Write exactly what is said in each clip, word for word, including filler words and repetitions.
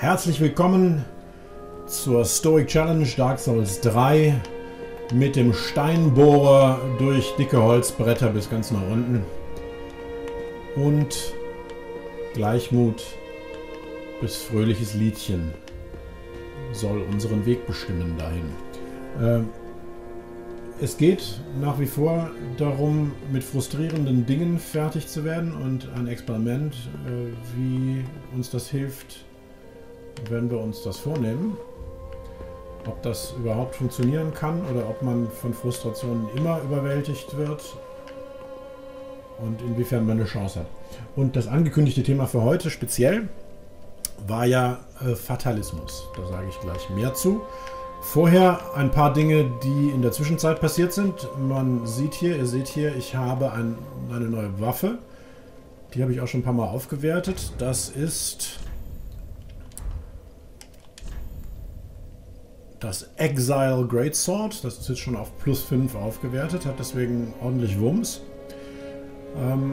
Herzlich willkommen zur Stoic Challenge Dark Souls drei mit dem Steinbohrer durch dicke Holzbretter bis ganz nach unten und Gleichmut bis fröhliches Liedchen soll unseren Weg bestimmen dahin. Äh, es geht nach wie vor darum, mit frustrierenden Dingen fertig zu werden und ein Experiment, äh, wie uns das hilft, wenn wir uns das vornehmen. Ob das überhaupt funktionieren kann oder ob man von Frustrationen immer überwältigt wird und inwiefern man eine Chance hat. Und das angekündigte Thema für heute speziell war ja äh, Fatalismus. Da sage ich gleich mehr zu. Vorher ein paar Dinge, die in der Zwischenzeit passiert sind. Man sieht hier, ihr seht hier, ich habe ein, eine neue Waffe. Die habe ich auch schon ein paar Mal aufgewertet. Das ist das Exile Greatsword. Das ist jetzt schon auf plus fünf aufgewertet, hat deswegen ordentlich Wumms. Ähm,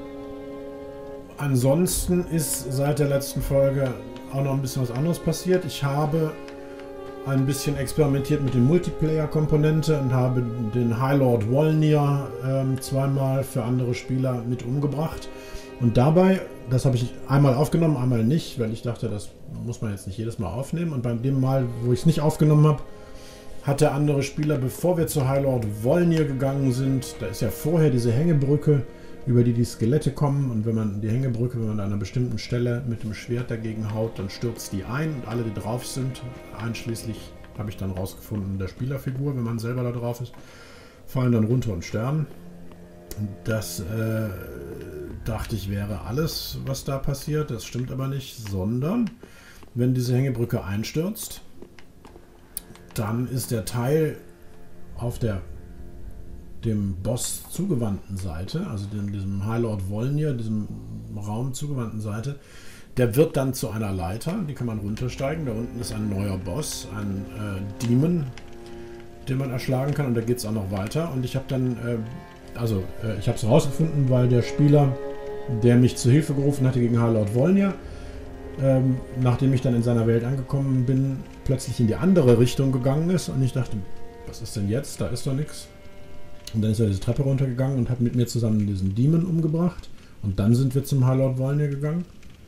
ansonsten ist seit der letzten Folge auch noch ein bisschen was anderes passiert. Ich habe ein bisschen experimentiert mit der Multiplayer-Komponente und habe den High Lord Wolnir ähm, zweimal für andere Spieler mit umgebracht. Und dabei, das habe ich einmal aufgenommen, einmal nicht, weil ich dachte, das muss man jetzt nicht jedes Mal aufnehmen. Und bei dem Mal, wo ich es nicht aufgenommen habe, hat der andere Spieler, bevor wir zu High Lord Wolnir gegangen sind, da ist ja vorher diese Hängebrücke, über die die Skelette kommen. Und wenn man die Hängebrücke, wenn man an einer bestimmten Stelle mit dem Schwert dagegen haut, dann stürzt die ein. Und alle, die drauf sind, einschließlich, habe ich dann rausgefunden, der Spielerfigur, wenn man selber da drauf ist, fallen dann runter und sterben. Und das äh, dachte ich, wäre alles, was da passiert. Das stimmt aber nicht, sondern wenn diese Hängebrücke einstürzt, dann ist der Teil auf der dem Boss zugewandten Seite, also dem, diesem High Lord Wolnir, diesem Raum zugewandten Seite, der wird dann zu einer Leiter, die kann man runtersteigen. Da unten ist ein neuer Boss, ein äh, Demon, den man erschlagen kann, und da geht es auch noch weiter. Und ich habe dann, äh, also äh, ich habe es herausgefunden, weil der Spieler, der mich zu Hilfe gerufen hatte gegen High Lord Wolnir, ähm, nachdem ich dann in seiner Welt angekommen bin, plötzlich in die andere Richtung gegangen ist. Und ich dachte, was ist denn jetzt? Da ist doch nichts. Und dann ist er diese Treppe runtergegangen und hat mit mir zusammen diesen Demon umgebracht. Und dann sind wir zum High Lord Wolnir gegangen.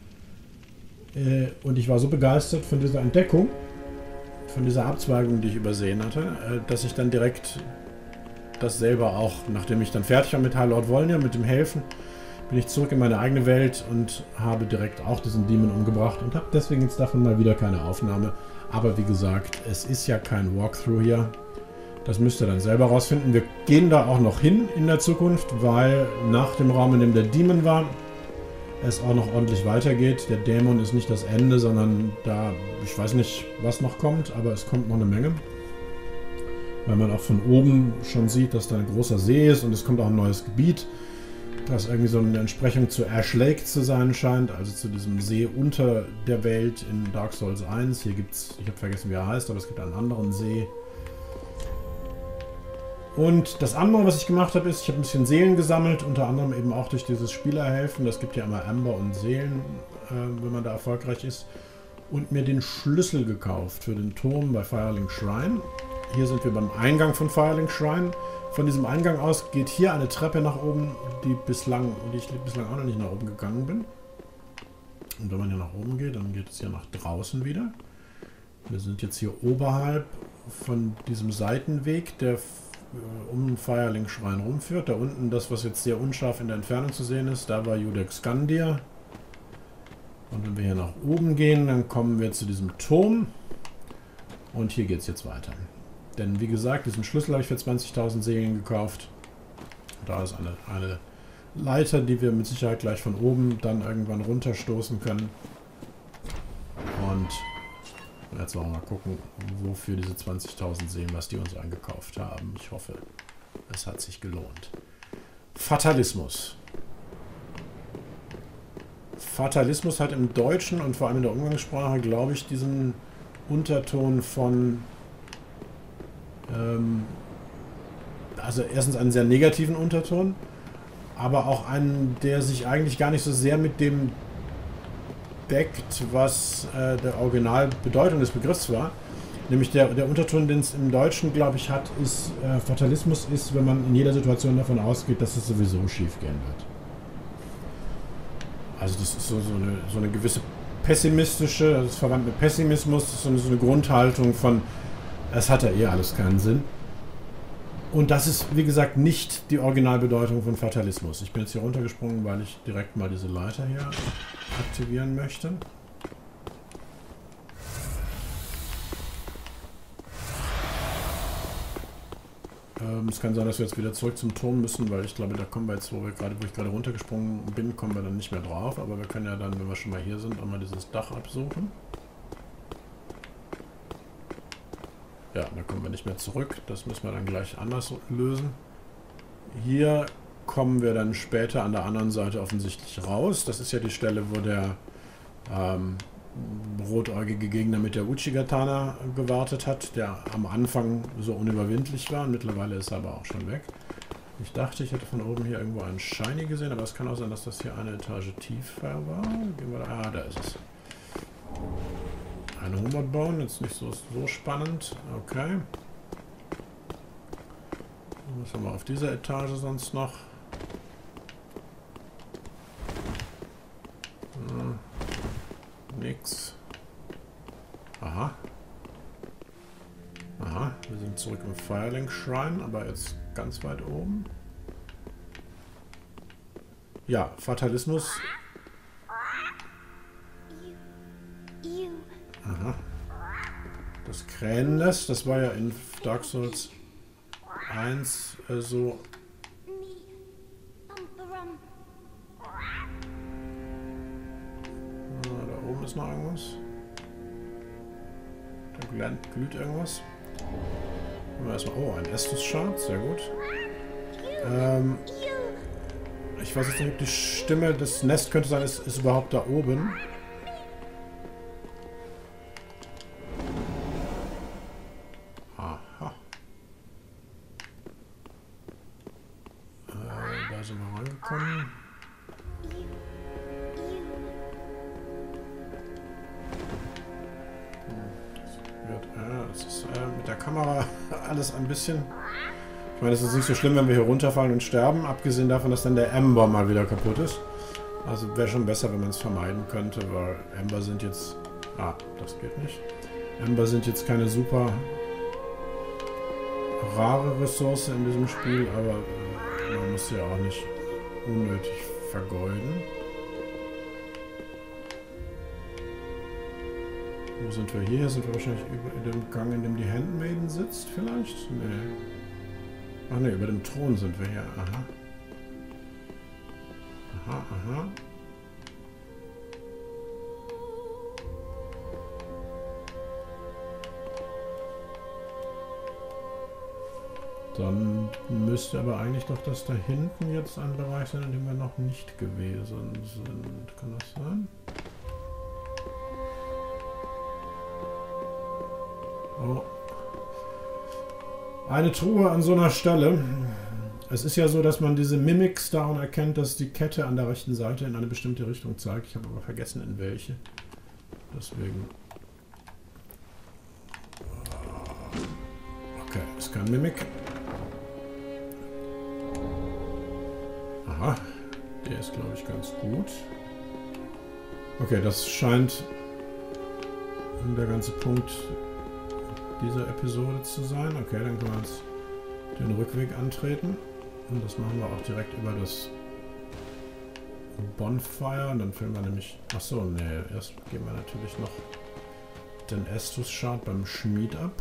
Äh, und ich war so begeistert von dieser Entdeckung, von dieser Abzweigung, die ich übersehen hatte, äh, dass ich dann direkt das selber auch, nachdem ich dann fertig war mit High Lord Wolnir, mit dem Helfen, bin ich zurück in meine eigene Welt und habe direkt auch diesen Demon umgebracht und habe deswegen jetzt davon mal wieder keine Aufnahme. Aber wie gesagt, es ist ja kein Walkthrough hier. Das müsst ihr dann selber rausfinden. Wir gehen da auch noch hin in der Zukunft, weil nach dem Raum, in dem der Demon war, es auch noch ordentlich weitergeht. Der Dämon ist nicht das Ende, sondern da, ich weiß nicht, was noch kommt, aber es kommt noch eine Menge. Weil man auch von oben schon sieht, dass da ein großer See ist und es kommt auch ein neues Gebiet, das irgendwie so eine Entsprechung zu Ash Lake zu sein scheint, also zu diesem See unter der Welt in Dark Souls eins. Hier gibt es, ich habe vergessen, wie er heißt, aber es gibt einen anderen See. Und das andere, was ich gemacht habe, ist, ich habe ein bisschen Seelen gesammelt, unter anderem eben auch durch dieses Spielerhelfen. Das gibt ja immer Amber und Seelen, äh, wenn man da erfolgreich ist. Und mir den Schlüssel gekauft für den Turm bei Firelink Shrine. Hier sind wir beim Eingang von Firelink Shrine. Von diesem Eingang aus geht hier eine Treppe nach oben, die bislang, die ich bislang auch noch nicht nach oben gegangen bin. Und wenn man hier nach oben geht, dann geht es hier nach draußen wieder. Wir sind jetzt hier oberhalb von diesem Seitenweg, der um Firelink Shrine rumführt. Da unten, das, was jetzt sehr unscharf in der Entfernung zu sehen ist, da war Judex Skandir. Und wenn wir hier nach oben gehen, dann kommen wir zu diesem Turm. Und hier geht es jetzt weiter. Denn wie gesagt, diesen Schlüssel habe ich für zwanzigtausend Seelen gekauft. Da ist eine, eine Leiter, die wir mit Sicherheit gleich von oben dann irgendwann runterstoßen können. Und jetzt wollen wir mal gucken, wofür diese zwanzigtausend Seelen, was die uns eingekauft haben. Ich hoffe, es hat sich gelohnt. Fatalismus. Fatalismus hat im Deutschen und vor allem in der Umgangssprache, glaube ich, diesen Unterton von ähm, also erstens einen sehr negativen Unterton, aber auch einen, der sich eigentlich gar nicht so sehr mit dem entdeckt, was äh, der Originalbedeutung des Begriffs war. Nämlich der, der Unterton, den es im Deutschen, glaube ich, hat, ist, äh, Fatalismus ist, wenn man in jeder Situation davon ausgeht, dass es sowieso schief gehen wird. Also das ist so, so, eine, so eine gewisse pessimistische, das ist verwandt mit Pessimismus, das ist so eine, so eine Grundhaltung von, es hat ja eh alles keinen Sinn. Und das ist, wie gesagt, nicht die Originalbedeutung von Fatalismus. Ich bin jetzt hier runtergesprungen, weil ich direkt mal diese Leiter hier aktivieren möchte. Ähm, es kann sein, dass wir jetzt wieder zurück zum Turm müssen, weil ich glaube, da kommen wir jetzt, wo, wir grade, wo ich gerade runtergesprungen bin, kommen wir dann nicht mehr drauf. Aber wir können ja dann, wenn wir schon mal hier sind, auch mal dieses Dach absuchen. Ja, da kommen wir nicht mehr zurück. Das müssen wir dann gleich anders lösen. Hier kommen wir dann später an der anderen Seite offensichtlich raus. Das ist ja die Stelle, wo der ähm, rotäugige Gegner mit der Uchigatana gewartet hat, der am Anfang so unüberwindlich war. Und mittlerweile ist er aber auch schon weg. Ich dachte, ich hätte von oben hier irgendwo einen Shiny gesehen, aber es kann auch sein, dass das hier eine Etage tiefer war. Gehen wir da, ah, da ist es. Eine Homeward bauen, jetzt nicht so, so spannend. Okay. Was haben wir auf dieser Etage sonst noch? Hm. Nix. Aha. Aha, wir sind zurück im Firelink Shrine, aber jetzt ganz weit oben. Ja, Fatalismus. Aha. Das Kränennest, das war ja in Dark Souls eins äh, so. Na, da oben ist noch irgendwas. Da glüht irgendwas. Erstmal, oh, ein Estus-Shard, sehr gut. Ähm, ich weiß jetzt nicht, ob die Stimme des Nest könnte sein, ist, ist überhaupt da oben. Aha. Äh, da sind wir rangekommen. Das ist äh, mit der Kamera alles ein bisschen... Ich meine, es ist nicht so schlimm, wenn wir hier runterfallen und sterben, abgesehen davon, dass dann der Ember mal wieder kaputt ist. Also wäre schon besser, wenn man es vermeiden könnte, weil Ember sind jetzt... Ah, das geht nicht. Ember sind jetzt keine super rare Ressource in diesem Spiel, aber äh, man muss sie auch nicht unnötig vergeuden. Wo sind wir hier? Hier sind wir wahrscheinlich über in dem Gang, in dem die Handmaiden sitzt, vielleicht? Nee. Ach ne, über dem Thron sind wir hier. Aha. Aha, aha. Dann müsste aber eigentlich doch das da hinten jetzt ein Bereich sein, in dem wir noch nicht gewesen sind. Kann das sein? Oh. Eine Truhe an so einer Stelle. Es ist ja so, dass man diese Mimics daran erkennt, dass die Kette an der rechten Seite in eine bestimmte Richtung zeigt. Ich habe aber vergessen, in welche. Deswegen. Okay, ist kein Mimik. Aha, der ist, glaube ich, ganz gut. Okay, das scheint der ganze Punkt dieser Episode zu sein. Okay, dann können wir uns den Rückweg antreten. Und das machen wir auch direkt über das Bonfire. Und dann filmen wir nämlich... Achso, ne, erst geben wir natürlich noch den Estus-Shard beim Schmied ab.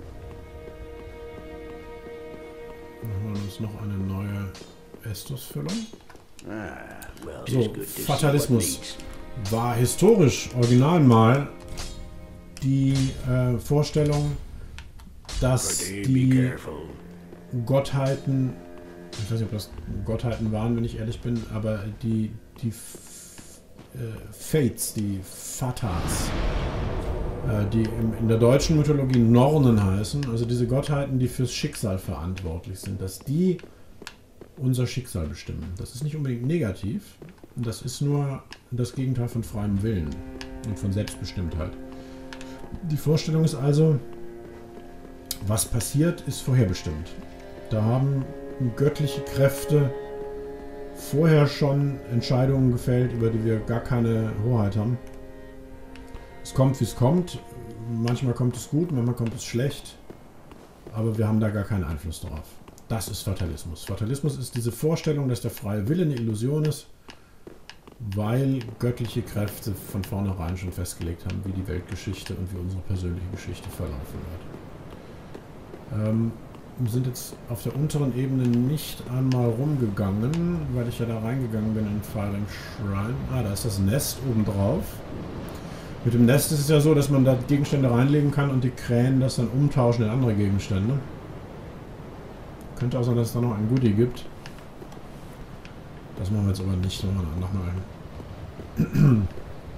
Dann holen wir uns noch eine neue Estus-Füllung. So, Fatalismus war historisch original mal die äh, Vorstellung, dass die Gottheiten, ich weiß nicht, ob das Gottheiten waren, wenn ich ehrlich bin, aber die, die äh, Fates, die Fatas, äh, die im, in der deutschen Mythologie Nornen heißen, also diese Gottheiten, die fürs Schicksal verantwortlich sind, dass die unser Schicksal bestimmen. Das ist nicht unbedingt negativ, das ist nur das Gegenteil von freiem Willen. und von Selbstbestimmtheit. Die Vorstellung ist also, was passiert, ist vorherbestimmt. Da haben göttliche Kräfte vorher schon Entscheidungen gefällt, über die wir gar keine Hoheit haben. Es kommt, wie es kommt. Manchmal kommt es gut, manchmal kommt es schlecht. Aber wir haben da gar keinen Einfluss drauf. Das ist Fatalismus. Fatalismus ist diese Vorstellung, dass der freie Wille eine Illusion ist, weil göttliche Kräfte von vornherein schon festgelegt haben, wie die Weltgeschichte und wie unsere persönliche Geschichte verlaufen wird. Ähm, wir sind jetzt auf der unteren Ebene nicht einmal rumgegangen, weil ich ja da reingegangen bin in Firing Shrine. Ah, da ist das Nest oben drauf. Mit dem Nest ist es ja so, dass man da Gegenstände reinlegen kann und die Krähen das dann umtauschen in andere Gegenstände. Könnte auch sein, dass es da noch ein Goodie gibt. Das machen wir jetzt aber nicht, sondern nochmal ein.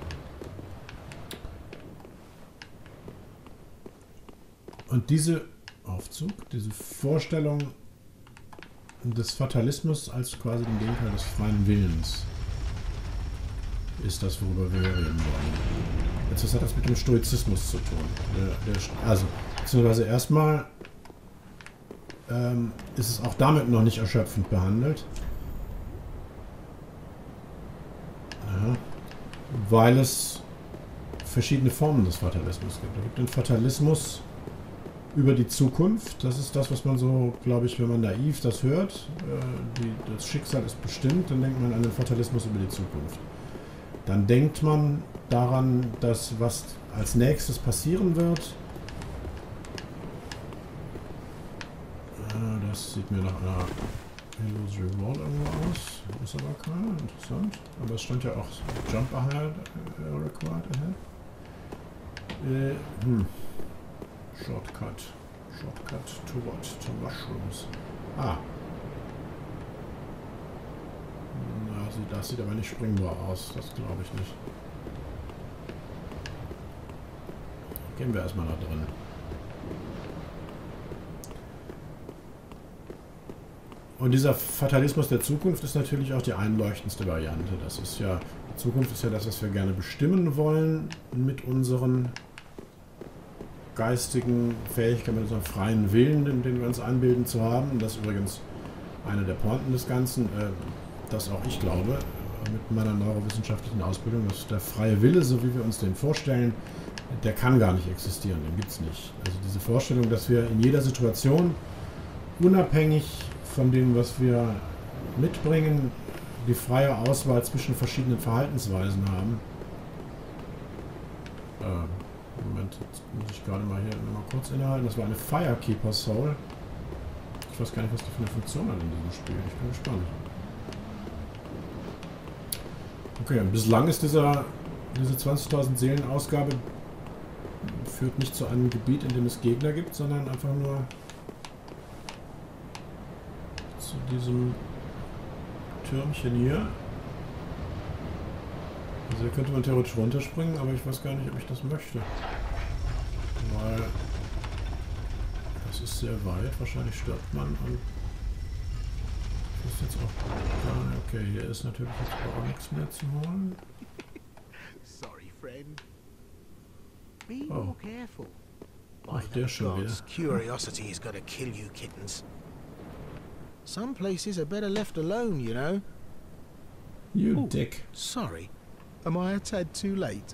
Und diese Aufzug, diese Vorstellung des Fatalismus als quasi den Gegenteil des freien Willens ist das, worüber wir reden wollen. Jetzt, was hat das mit dem Stoizismus zu tun? Der, der, also, beziehungsweise erstmal ähm, ist es auch damit noch nicht erschöpfend behandelt. Ja, weil es verschiedene Formen des Fatalismus gibt. Es gibt den Fatalismus über die Zukunft. Das ist das, was man so, glaube ich, wenn man naiv das hört, äh, die, das Schicksal ist bestimmt, dann denkt man an den Fatalismus über die Zukunft. Dann denkt man daran, dass was als nächstes passieren wird. Äh, das sieht mir nach einer Illusory Wall irgendwo aus. Ist aber keiner. Interessant. Aber es stand ja auch Jump ahead, uh, required ahead. Äh, hm. Shortcut. Shortcut to what? To mushrooms. Ah. Na, das sieht aber nicht springbar aus. Das glaube ich nicht. Gehen wir erstmal da drin. Und dieser Fatalismus der Zukunft ist natürlich auch die einleuchtendste Variante. Das ist ja, die Zukunft ist ja das, was wir gerne bestimmen wollen mit unseren geistigen Fähigkeiten, mit unserem freien Willen, den, den wir uns einbilden zu haben. Das ist übrigens eine der Pointen des Ganzen, äh, dass auch ich glaube, äh, mit meiner neurowissenschaftlichen Ausbildung, dass der freie Wille, so wie wir uns den vorstellen, der kann gar nicht existieren, den gibt es nicht. Also diese Vorstellung, dass wir in jeder Situation unabhängig von dem, was wir mitbringen, die freie Auswahl zwischen verschiedenen Verhaltensweisen haben. Äh, Moment, jetzt muss ich gerade mal hier noch mal kurz innehalten. Das war eine Firekeeper Soul. Ich weiß gar nicht, was die für eine Funktion hat in diesem Spiel. Ich bin gespannt. Okay, und bislang ist dieser, diese zwanzigtausend Seelen Ausgabe führt nicht zu einem Gebiet, in dem es Gegner gibt, sondern einfach nur zu diesem Türmchen hier. Also hier könnte man theoretisch runterspringen, aber ich weiß gar nicht, ob ich das möchte. Weil das ist sehr weit, wahrscheinlich stirbt man und ich muss jetzt auch... Okay, hier ist natürlich jetzt auch nichts mehr zu holen. Sorry, friend. Be Oh. more careful. Ach, der schon wieder. Curiosity is gonna kill you, kittens. Some places are better left alone, you know. You Oh, dick. Sorry. Am I a tad too late?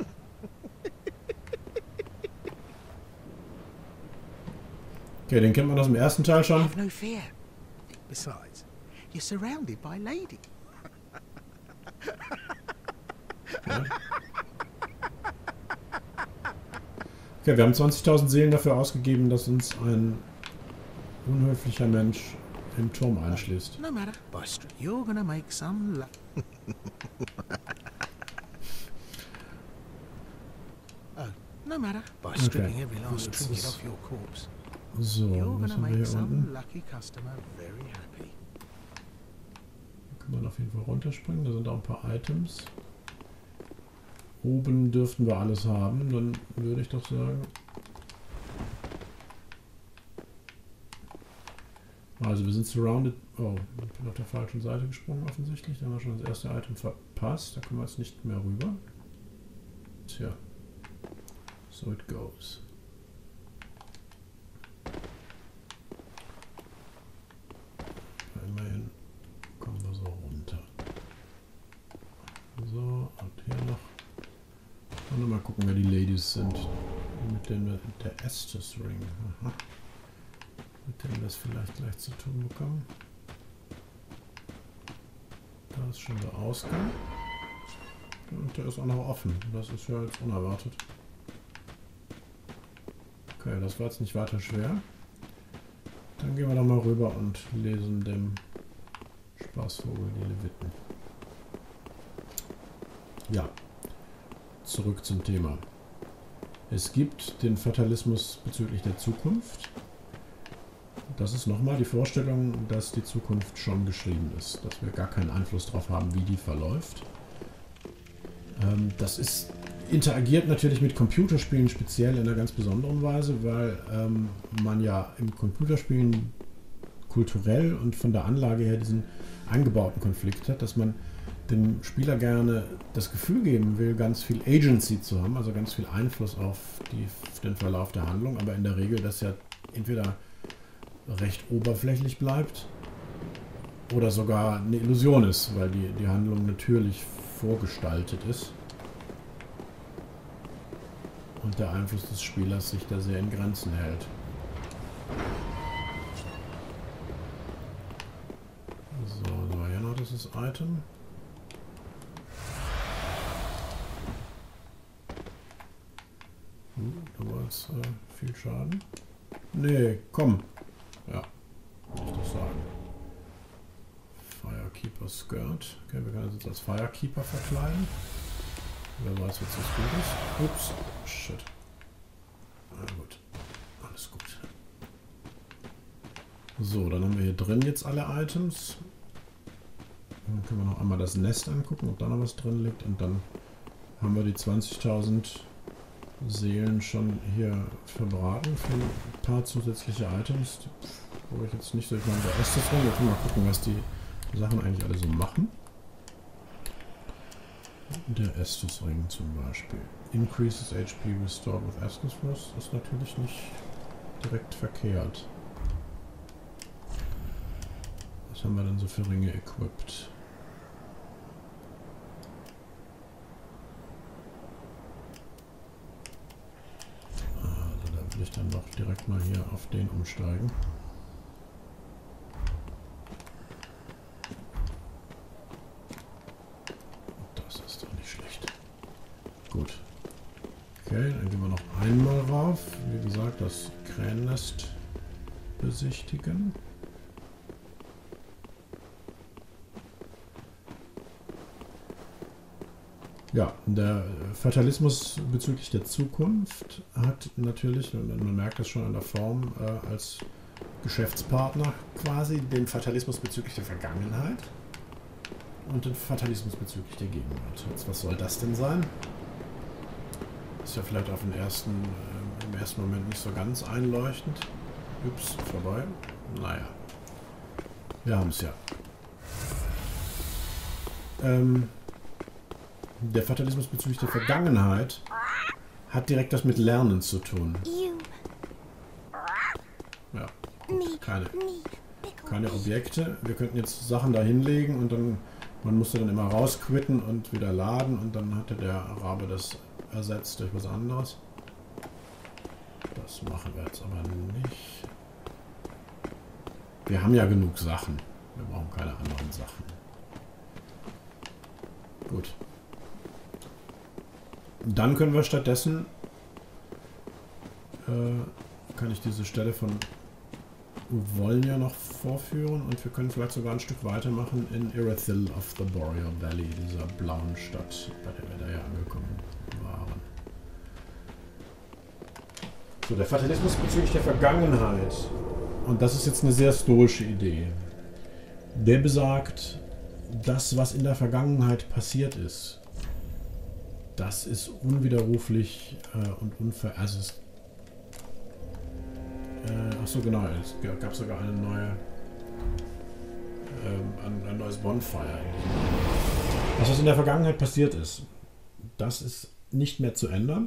Okay, den kennt man aus dem ersten Teil schon. Have no fear. Besides, you're surrounded by ladies. Ja. Okay, wir haben zwanzigtausend Seelen dafür ausgegeben, dass uns ein unhöflicher Mensch im Turm einschließt. No matter. Buster, you're gonna make some luck. Oh, no matter. By Okay. stripping every last Jetzt trinket ist- off your corpse, So, you're was gonna haben wir make hier some unten? lucky customer very happy. Da kann man auf jeden Fall runterspringen. Da sind auch ein paar Items. Oben dürften wir alles haben. Dann würde ich doch sagen... Also wir sind surrounded... Oh, ich bin auf der falschen Seite gesprungen offensichtlich. Da haben wir schon das erste Item verpasst. Da kommen wir jetzt nicht mehr rüber. Tja, so it goes. Immerhin kommen wir so runter. So, und hier noch. Und mal gucken, wer die Ladies sind. Mit denen wir der Estus Ring. Aha. Mit denen wir das vielleicht gleich zu tun bekommen. Da ist schon der Ausgang. Und der ist auch noch offen. Das ist ja jetzt unerwartet. Okay, das war jetzt nicht weiter schwer. Dann gehen wir doch mal rüber und lesen dem Spaßvogel die Leviten. Ja, zurück zum Thema. Es gibt den Fatalismus bezüglich der Zukunft. Das ist nochmal die Vorstellung, dass die Zukunft schon geschrieben ist, dass wir gar keinen Einfluss darauf haben, wie die verläuft. Ähm, das ist, interagiert natürlich mit Computerspielen speziell in einer ganz besonderen Weise, weil ähm, man ja im Computerspielen kulturell und von der Anlage her diesen eingebauten Konflikt hat, dass man dem Spieler gerne das Gefühl geben will, ganz viel Agency zu haben, also ganz viel Einfluss auf, die, auf den Verlauf der Handlung, aber in der Regel das ja entweder recht oberflächlich bleibt oder sogar eine Illusion ist, weil die, die Handlung natürlich vorgestaltet ist und der Einfluss des Spielers sich da sehr in Grenzen hält. So, so ja noch dieses Item. Hm, da war jetzt äh, viel Schaden. Nee, komm. Ja, muss ich doch sagen. Firekeeper Skirt. Okay, wir können uns jetzt als Firekeeper verkleiden. Wer weiß, was das gut ist. Ups, shit. Na gut, alles gut. So, dann haben wir hier drin jetzt alle Items. Dann können wir noch einmal das Nest angucken, ob da noch was drin liegt. Und dann haben wir die zwanzigtausend Seelen schon hier verbraten für ein paar zusätzliche Items, wo ich jetzt nicht so, ich meine, der Estus Ring, wir können mal gucken, was die Sachen eigentlich alle so machen. Der Estus Ring zum Beispiel. Increases H P restored with Estus Frost ist natürlich nicht direkt verkehrt. Was haben wir denn so für Ringe equipped? Ich dann noch direkt mal hier auf den umsteigen. Das ist doch nicht schlecht. Gut. Okay, dann gehen wir noch einmal rauf. Wie gesagt, das Krähennest besichtigen. Ja, der Fatalismus bezüglich der Zukunft hat natürlich, und man merkt das schon an der Form, äh, als Geschäftspartner quasi den Fatalismus bezüglich der Vergangenheit und den Fatalismus bezüglich der Gegenwart. Jetzt, was soll das denn sein? Ist ja vielleicht auf den ersten, äh, im ersten Moment nicht so ganz einleuchtend. Ups, vorbei. Naja, wir haben es ja. Ähm... Der Fatalismus bezüglich der Vergangenheit hat direkt was mit Lernen zu tun. Ja, gut, keine, keine Objekte. Wir könnten jetzt Sachen da hinlegen und dann, man musste dann immer rausquitten und wieder laden und dann hatte der Rabe das ersetzt durch was anderes. Das machen wir jetzt aber nicht. Wir haben ja genug Sachen. Wir brauchen keine anderen Sachen. Gut. Dann können wir stattdessen, äh, kann ich diese Stelle von Volnir noch vorführen und wir können vielleicht sogar ein Stück weitermachen in Irithyll of the Boreal Valley, dieser blauen Stadt, bei der wir da ja angekommen waren. So, der Fatalismus bezüglich der Vergangenheit. Und das ist jetzt eine sehr stoische Idee. Der besagt, das, was in der Vergangenheit passiert ist, das ist unwiderruflich äh, und unver... Also es... Äh, achso, genau, es gab sogar eine neue... Ähm, ein, ein neues Bonfire. Das, was in der Vergangenheit passiert ist, das ist nicht mehr zu ändern.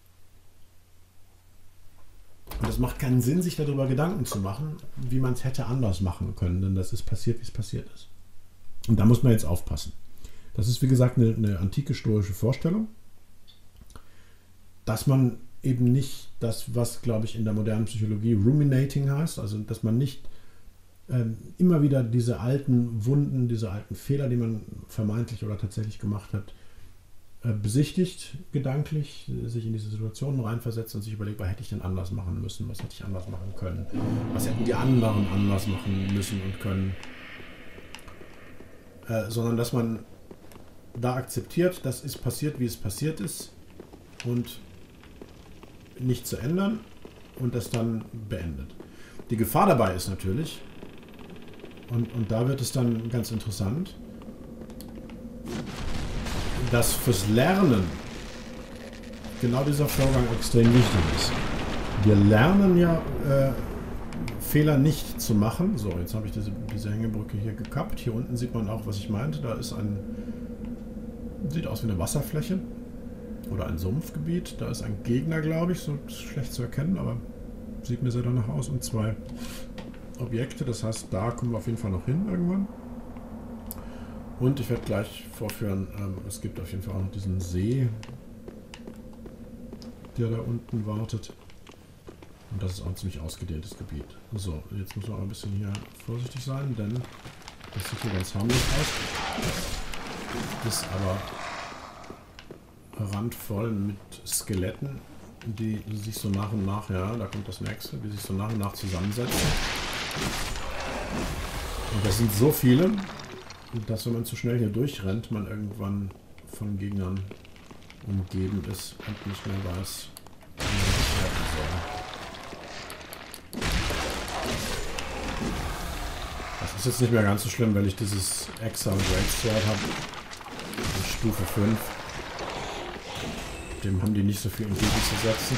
Und es macht keinen Sinn, sich darüber Gedanken zu machen, wie man es hätte anders machen können, denn das ist passiert, wie es passiert ist. Und da muss man jetzt aufpassen. Das ist, wie gesagt, eine, eine antike stoische Vorstellung, dass man eben nicht das, was, glaube ich, in der modernen Psychologie Ruminating heißt, also dass man nicht ähm, immer wieder diese alten Wunden, diese alten Fehler, die man vermeintlich oder tatsächlich gemacht hat, äh, besichtigt, gedanklich, sich in diese Situationen reinversetzt und sich überlegt, was hätte ich denn anders machen müssen, was hätte ich anders machen können, was hätten die anderen anders machen müssen und können, äh, sondern dass man da akzeptiert, das ist passiert, wie es passiert ist und nicht zu ändern und das dann beendet. Die Gefahr dabei ist natürlich, und, und da wird es dann ganz interessant, dass fürs Lernen genau dieser Vorgang extrem wichtig ist. Wir lernen ja, äh, Fehler nicht zu machen. So, jetzt habe ich diese, diese Hängebrücke hier gekappt. Hier unten sieht man auch, was ich meinte. Da ist ein, sieht aus wie eine Wasserfläche. Oder ein Sumpfgebiet. Da ist ein Gegner, glaube ich. So schlecht zu erkennen, aber sieht mir sehr danach aus. Und zwei Objekte. Das heißt, da kommen wir auf jeden Fall noch hin irgendwann. Und ich werde gleich vorführen, ähm, es gibt auf jeden Fall auch noch diesen See, der da unten wartet. Und das ist auch ein ziemlich ausgedehntes Gebiet. So, jetzt muss man auch ein bisschen hier vorsichtig sein, denn das sieht hier ganz harmlos aus. Ist aber randvoll mit Skeletten, die sich so nach und nach, ja, da kommt das nächste, die sich so nach und nach zusammensetzen. Und das sind so viele, dass wenn man zu schnell hier durchrennt, man irgendwann von Gegnern umgeben ist und nicht mehr weiß, wie man sich retten soll. Das ist jetzt nicht mehr ganz so schlimm, weil ich dieses Exile Great Sword habe. Stufe fünf. Dem haben die nicht so viel entgegenzusetzen.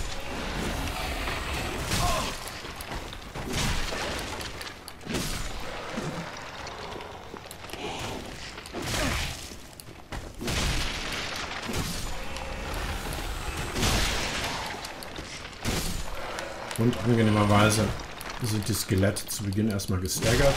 Und angenehmerweise sind die Skelette zu Beginn erstmal gestaggert,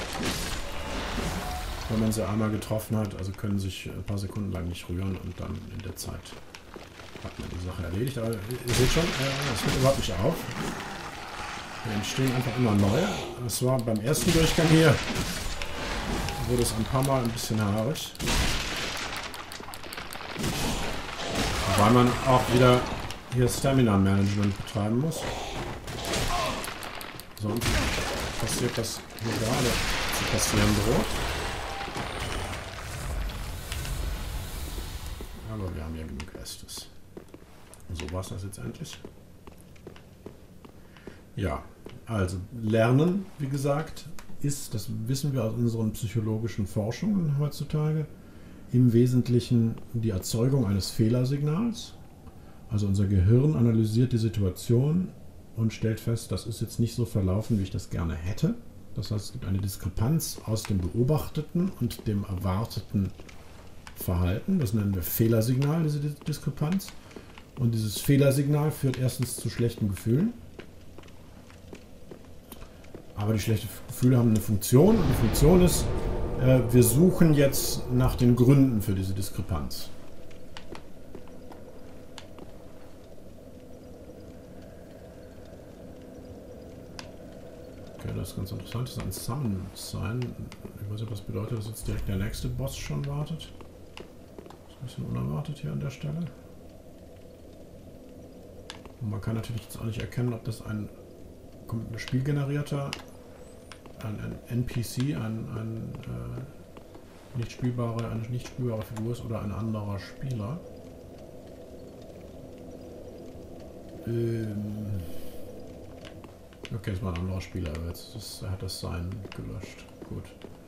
wenn man sie einmal getroffen hat. Also können sich ein paar Sekunden lang nicht rühren und dann in der Zeit hat man die Sache erledigt. Aber ihr seht schon, es hört überhaupt nicht auf. Da entstehen einfach immer neue. Das war beim ersten Durchgang hier, wurde es ein paar Mal ein bisschen haarig. Weil man auch wieder hier Stamina-Management betreiben muss. Sonst passiert das hier gerade zu passieren droht. Aber wir haben ja genug Estes. So war es das jetzt endlich. Ja, also Lernen, wie gesagt, ist, das wissen wir aus unseren psychologischen Forschungen heutzutage, im Wesentlichen die Erzeugung eines Fehlersignals. Also unser Gehirn analysiert die Situation und stellt fest, das ist jetzt nicht so verlaufen, wie ich das gerne hätte. Das heißt, es gibt eine Diskrepanz aus dem beobachteten und dem erwarteten Verhalten. Das nennen wir Fehlersignal, diese Diskrepanz. Und dieses Fehlersignal führt erstens zu schlechten Gefühlen. Aber die schlechten Gefühle haben eine Funktion. Und die Funktion ist, äh, wir suchen jetzt nach den Gründen für diese Diskrepanz. Okay, das ist ganz interessant. Das ist ein Summon Sign. Ich weiß nicht, was bedeutet, dass jetzt direkt der nächste Boss schon wartet. Das ist ein bisschen unerwartet hier an der Stelle. Und man kann natürlich jetzt auch nicht erkennen, ob das ein spielgenerierter, ein, ein N P C, ein, ein äh, nicht spielbare, eine nicht spielbare Figur ist oder ein anderer Spieler. Ähm okay, das war ein anderer Spieler, aber jetzt ist, hat das sein gelöscht. Gut.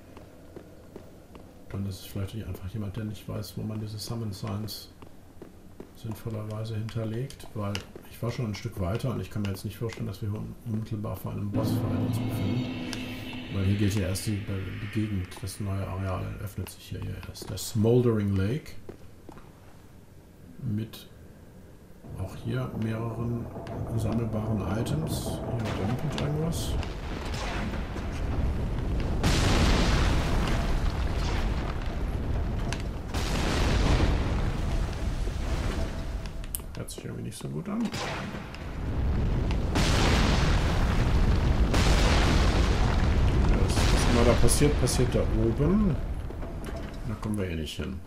Dann ist es vielleicht einfach jemand, der nicht weiß, wo man diese Summon Signs sinnvollerweise hinterlegt, weil ich war schon ein Stück weiter und ich kann mir jetzt nicht vorstellen, dass wir unmittelbar vor einem Bossfight uns befinden. Weil hier geht ja erst die, die Gegend, das neue Areal öffnet sich hier, hier erst. Der Smoldering Lake. mit auch hier mehreren sammelbaren Items. Hier dumpelt irgendwas. Hört sich irgendwie nicht so gut an. Das, was immer da passiert, passiert da oben. Da kommen wir eh nicht hin.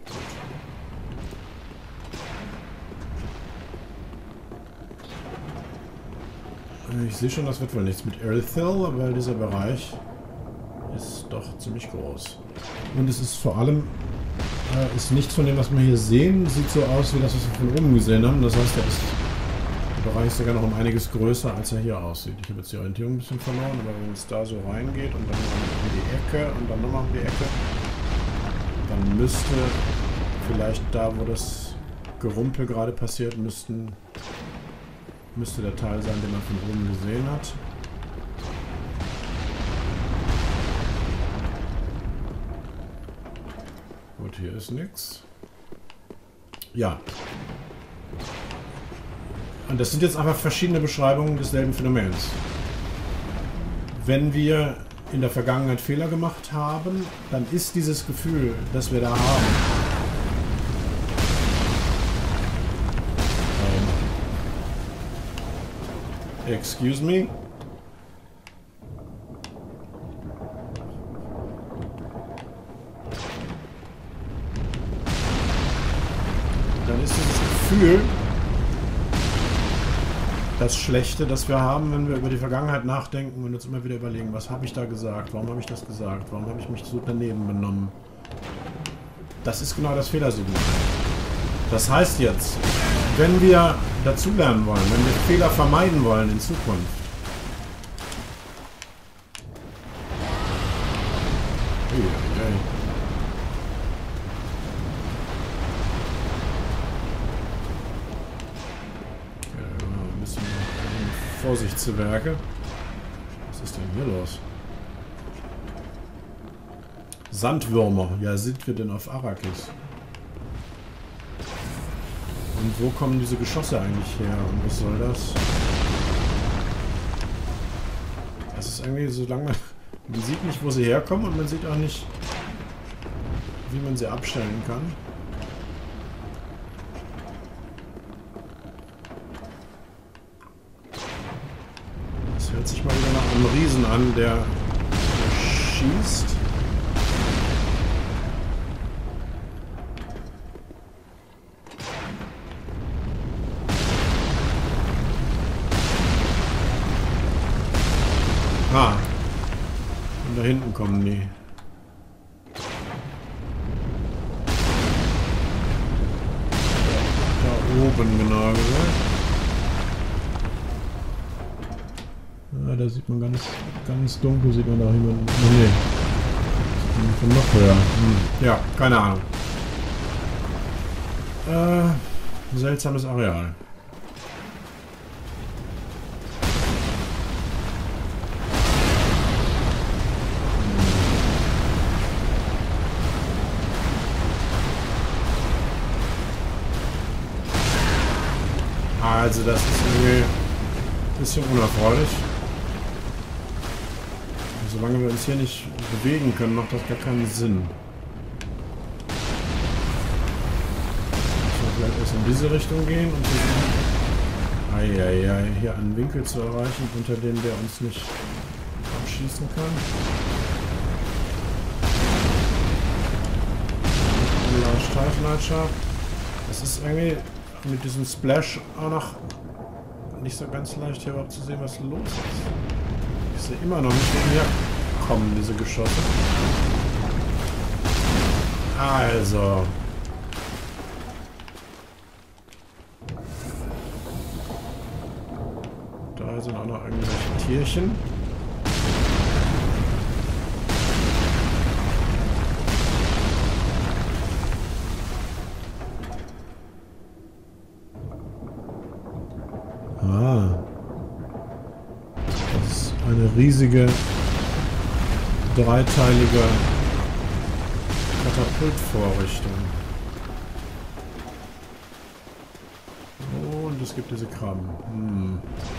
Ich sehe schon, das wird wohl nichts mit Earthil, weil dieser Bereich ist doch ziemlich groß. Und es ist vor allem äh, ist nichts von dem, was wir hier sehen, sieht so aus wie das, was wir von oben gesehen haben. Das heißt, der, ist, der Bereich ist sogar noch um einiges größer, als er hier aussieht. Ich habe jetzt die Orientierung ein bisschen verloren, aber wenn es da so reingeht und dann um die Ecke und dann nochmal um die Ecke, dann müsste vielleicht da, wo das Gerumpel gerade passiert, müssten müsste der Teil sein, den man von oben gesehen hat. Gut, hier ist nichts. Ja. Und das sind jetzt einfach verschiedene Beschreibungen desselben Phänomens. Wenn wir in der Vergangenheit Fehler gemacht haben, dann ist dieses Gefühl, das wir da haben, excuse me? Dann ist dieses Gefühl das Schlechte, das wir haben, wenn wir über die Vergangenheit nachdenken und uns immer wieder überlegen, was habe ich da gesagt, warum habe ich das gesagt, warum habe ich mich so daneben benommen. Das ist genau das Fehlersignal. Das heißt jetzt, wenn wir dazulernen wollen, wenn wir Fehler vermeiden wollen in Zukunft, ui, ui. Okay, ein bisschen Vorsicht zu Werke. Was ist denn hier los? Sandwürmer. Ja, sind wir denn auf Arrakis? Und wo kommen diese Geschosse eigentlich her? Und was soll das? Das ist irgendwie, solange man... Man sieht nicht, wo sie herkommen und man sieht auch nicht, wie man sie abstellen kann. Das hört sich mal wieder nach einem Riesen an, der, der schießt. Ah. Und da hinten kommen die. Da oben, genau gesagt. Ja, da sieht man ganz, ganz dunkel, sieht man da jemanden. Nee. Von noch höher. Hm. Ja, keine Ahnung. Äh, seltsames Areal. Also das ist irgendwie ein bisschen unerfreulich. Solange wir uns hier nicht bewegen können, macht das gar keinen Sinn. Ich will vielleicht erst in diese Richtung gehen und versuchen, eieiei, hier einen Winkel zu erreichen, unter dem der uns nicht abschießen kann. Streifenlandschaft. Das ist irgendwie mit diesem Splash auch noch nicht so ganz leicht hier überhaupt zu sehen, was los ist. Ich sehe immer noch nicht, wo hier kommen diese Geschosse. Also. Da sind auch noch irgendwelche Tierchen. Ah. Das ist eine riesige, dreiteilige Katapultvorrichtung. es gibt diese Krabben. Hm.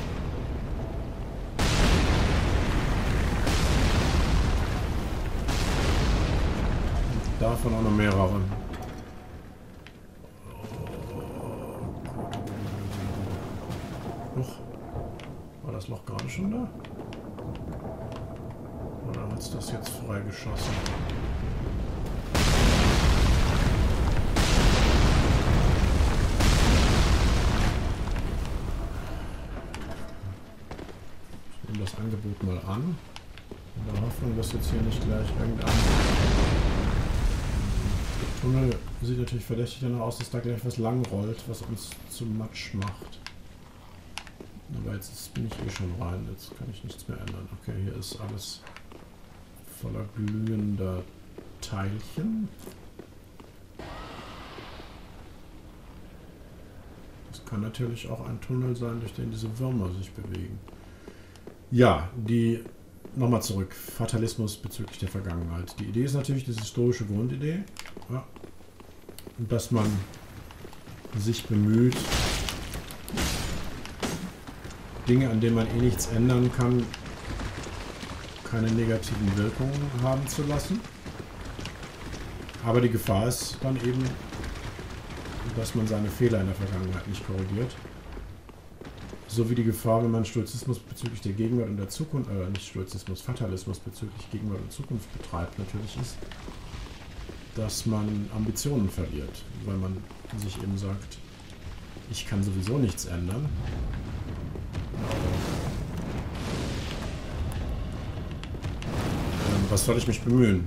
Davon auch noch mehrere. Loch. War das Loch gerade schon da? Oder hat es das jetzt freigeschossen? Ich nehme das Angebot mal an. In der Hoffnung, dass jetzt hier nicht gleich irgendein Tunnel sieht natürlich verdächtig danach aus, dass da gleich was lang rollt, was uns zu Matsch macht. Aber jetzt bin ich eh schon rein, jetzt kann ich nichts mehr ändern. Okay, hier ist alles voller glühender Teilchen. Das kann natürlich auch ein Tunnel sein, durch den diese Würmer sich bewegen. Ja, die... Nochmal zurück. Fatalismus bezüglich der Vergangenheit. Die Idee ist natürlich diese historische Grundidee. Ja. Dass man sich bemüht, Dinge, an denen man eh nichts ändern kann, keine negativen Wirkungen haben zu lassen. Aber die Gefahr ist dann eben, dass man seine Fehler in der Vergangenheit nicht korrigiert. So wie die Gefahr, wenn man Stoizismus bezüglich der Gegenwart und der Zukunft, äh, nicht Stoizismus, Fatalismus bezüglich Gegenwart und Zukunft betreibt, natürlich ist, dass man Ambitionen verliert, weil man sich eben sagt, ich kann sowieso nichts ändern. Ähm, was soll ich mich bemühen?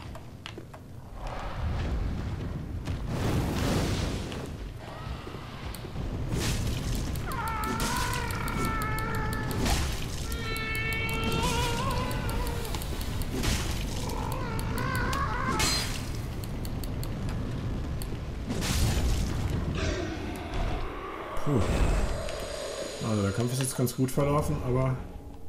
Also der Kampf ist jetzt ganz gut verlaufen, aber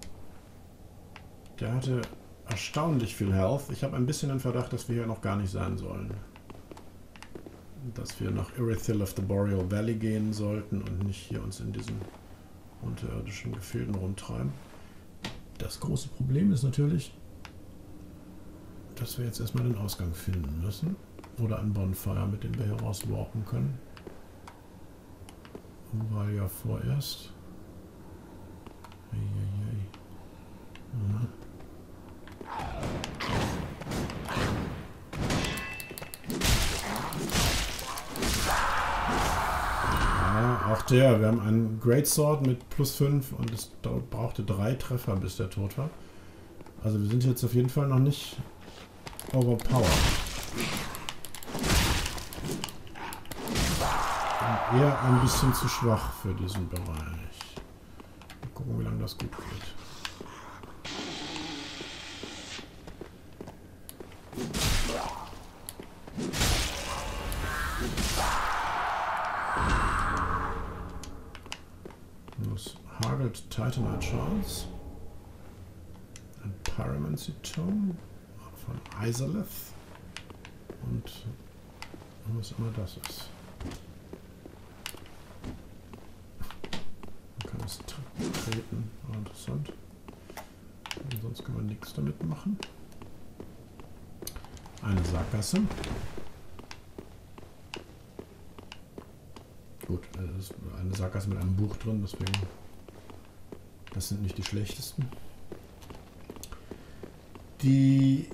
der hatte erstaunlich viel Health. Ich habe ein bisschen den Verdacht, dass wir hier noch gar nicht sein sollen. Dass wir nach Irithyll of the Boreal Valley gehen sollten und nicht hier uns in diesen unterirdischen Gefilden rumtreiben. Das große Problem ist natürlich, dass wir jetzt erstmal den Ausgang finden müssen. Oder ein Bonfire, mit dem wir hier raus walken können. Weil ja vorerst... Eieiei. Ja, auch der. Wir haben einen Greatsword mit plus fünf und es brauchte drei Treffer, bis der tot war. Also wir sind jetzt auf jeden Fall noch nicht overpowered. Eher ein bisschen zu schwach für diesen Bereich. Mal gucken, wie lange das gut geht. Es hagelt Titanite Chance. Ein Pyromancy Tome von Izalith. Und was immer das ist. Das treten, oh, interessant. Und sonst kann man nichts damit machen. Eine Sackgasse. Gut, es ist eine Sackgasse mit einem Buch drin, deswegen das sind nicht die schlechtesten. Die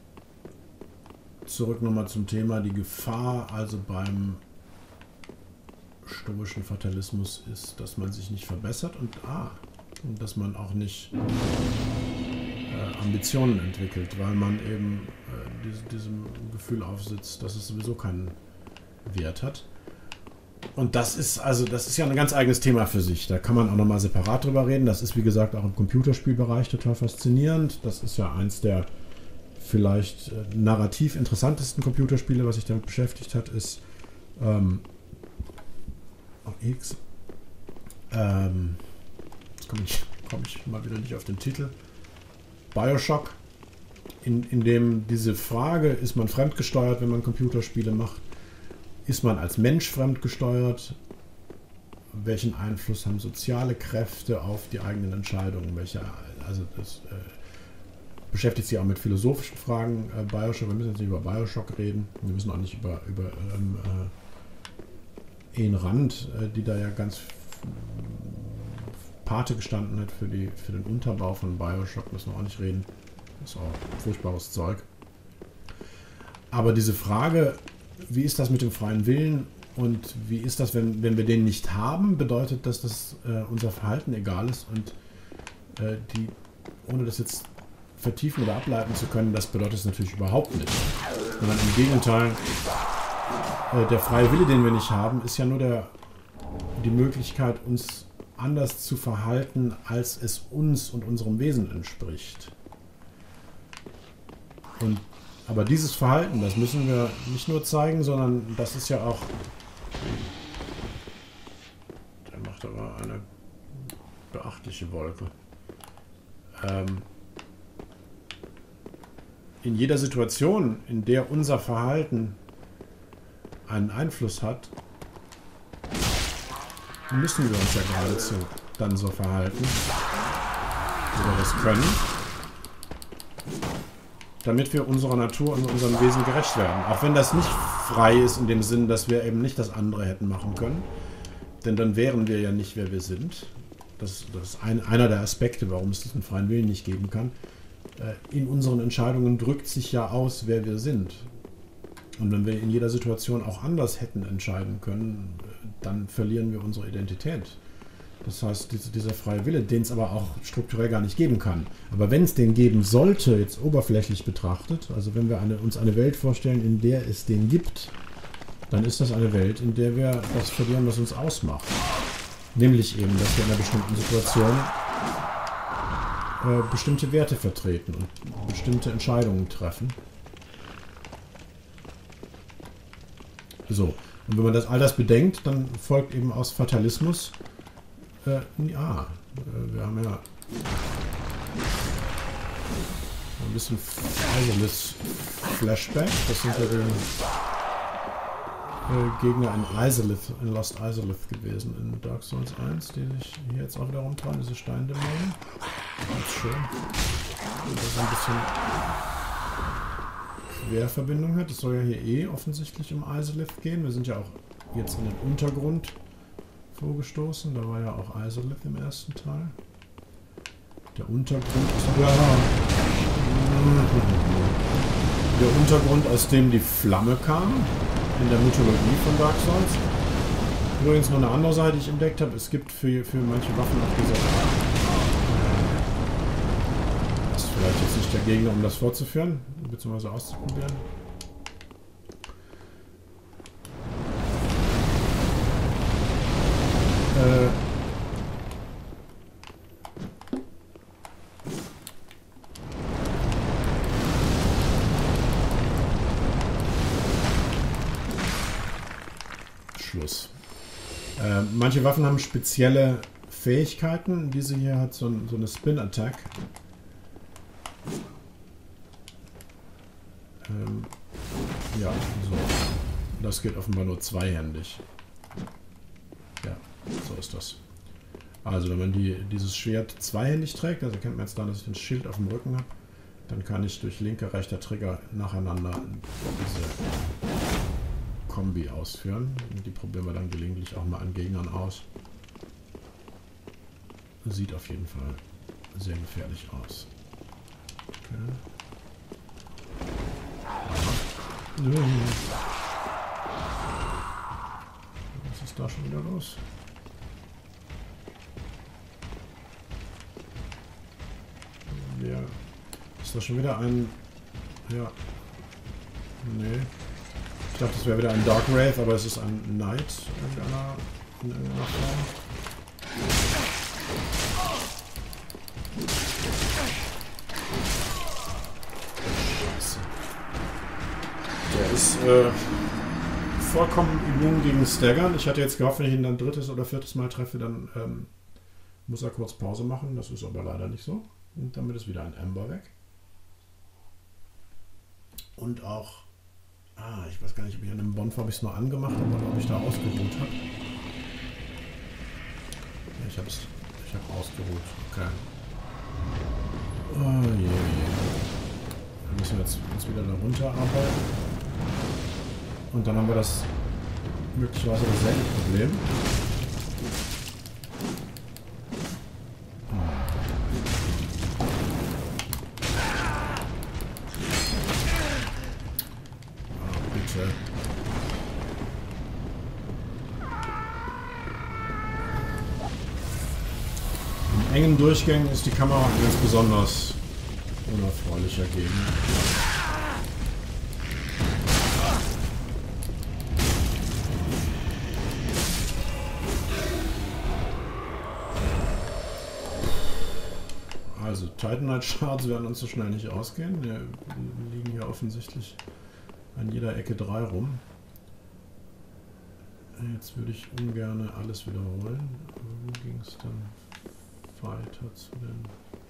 zurück nochmal zum Thema, die Gefahr also beim stoischen Fatalismus ist, dass man sich nicht verbessert und ah, und dass man auch nicht äh, Ambitionen entwickelt, weil man eben äh, diese, diesem Gefühl aufsitzt, dass es sowieso keinen Wert hat. Und das ist also, das ist ja ein ganz eigenes Thema für sich. Da kann man auch nochmal separat drüber reden. Das ist, wie gesagt, auch im Computerspielbereich total faszinierend. Das ist ja eins der vielleicht äh, narrativ interessantesten Computerspiele, was sich damit beschäftigt hat, ist ähm, X. Ähm, jetzt komme ich, komm ich mal wieder nicht auf den Titel. Bioshock, in, in dem diese Frage, ist man fremdgesteuert, wenn man Computerspiele macht? Ist man als Mensch fremdgesteuert, welchen Einfluss haben soziale Kräfte auf die eigenen Entscheidungen, welche, also das äh, beschäftigt sich auch mit philosophischen Fragen, äh, Bioshock, wir müssen jetzt nicht über Bioshock reden, wir müssen auch nicht über, über ähm, äh, Ayn Rand, äh, die da ja ganz Pate gestanden hat für, die, für den Unterbau von Bioshock, müssen wir auch nicht reden, das ist auch furchtbares Zeug. Aber diese Frage, wie ist das mit dem freien Willen und wie ist das, wenn, wenn wir den nicht haben, bedeutet das, dass äh, unser Verhalten egal ist und äh, die, ohne das jetzt vertiefen oder ableiten zu können, das bedeutet es natürlich überhaupt nicht. Sondern im Gegenteil, äh, der freie Wille, den wir nicht haben, ist ja nur der, die Möglichkeit, uns anders zu verhalten, als es uns und unserem Wesen entspricht. Und aber dieses Verhalten, das müssen wir nicht nur zeigen, sondern das ist ja auch... Der macht aber eine beachtliche Wolke. Ähm, in jeder Situation, in der unser Verhalten einen Einfluss hat, müssen wir uns ja geradezu dann so verhalten, wie wir das können, damit wir unserer Natur und unserem Wesen gerecht werden. Auch wenn das nicht frei ist in dem Sinn, dass wir eben nicht das andere hätten machen können. Denn dann wären wir ja nicht, wer wir sind. Das, das ist ein, einer der Aspekte, warum es diesen freien Willen nicht geben kann. In unseren Entscheidungen drückt sich ja aus, wer wir sind. Und wenn wir in jeder Situation auch anders hätten entscheiden können, dann verlieren wir unsere Identität. Das heißt, diese, dieser freie Wille, den es aber auch strukturell gar nicht geben kann. Aber wenn es den geben sollte, jetzt oberflächlich betrachtet, also wenn wir eine, uns eine Welt vorstellen, in der es den gibt, dann ist das eine Welt, in der wir das verlieren, was uns ausmacht. Nämlich eben, dass wir in einer bestimmten Situation äh, bestimmte Werte vertreten und bestimmte Entscheidungen treffen. So, und wenn man das all das bedenkt, dann folgt eben aus Fatalismus, Äh, ja, äh, wir haben ja ein bisschen Isolith Flashback. Das sind ja die äh, Gegner in Isolith, in Lost Isolith gewesen in Dark Souls eins, die sich hier jetzt auch wieder rumtragen, diese Steindämonen. Ganz schön. Und das ein bisschen Querverbindung hat. Es soll ja hier eh offensichtlich um Isolith gehen. Wir sind ja auch jetzt in den Untergrund vorgestoßen. Da war ja auch Isolith im ersten Teil. Der Untergrund ist ja, der Untergrund, aus dem die Flamme kam, in der Mythologie von Dark Souls. Übrigens noch eine andere Seite, die ich entdeckt habe. Es gibt für, für manche Waffen auch diese... Das ist vielleicht jetzt nicht der Gegner, um das vorzuführen, beziehungsweise auszuprobieren. Äh, Schluss. Äh, manche Waffen haben spezielle Fähigkeiten. Diese hier hat so, ein, so eine Spin-Attack. Ähm, ja, so. Das geht offenbar nur zweihändig. Ja. So ist das. Also wenn man die, dieses Schwert zweihändig trägt, also kennt man jetzt da, dass ich ein Schild auf dem Rücken habe, dann kann ich durch linker, rechter Trigger nacheinander diese Kombi ausführen. Und die probieren wir dann gelegentlich auch mal an Gegnern aus. Sieht auf jeden Fall sehr gefährlich aus. Okay. Was ist da schon wieder los? Ja. Ist da schon wieder ein... Ja. Nee. Ich dachte, das wäre wieder ein Dark Wraith, aber es ist ein Knight in irgendeiner, in irgendeiner Form. Scheiße. Der ist äh, vollkommen immun gegen Staggern. Ich hatte jetzt gehofft, wenn ich ihn dann drittes oder viertes Mal treffe, dann ähm, muss er kurz Pause machen. Das ist aber leider nicht so. Und damit ist wieder ein Ember weg. Und auch, ah, ich weiß gar nicht, ob ich an dem Bonfire habe ich es nur angemacht habe oder ob ich da ausgeruht habe. hab's. Ich hab ausgeruht. Okay. Oh je, je. Dann müssen wir jetzt uns wieder da runter arbeiten. Und dann haben wir das möglicherweise dasselbe Problem. In engen Durchgängen ist die Kamera ein ganz besonders unerfreulicher Gegner. Also Titanite Shards werden uns so schnell nicht ausgehen. Wir liegen hier offensichtlich an jeder Ecke drei rum. Jetzt würde ich ungern alles wiederholen. Wo ging es dann weiter zu den...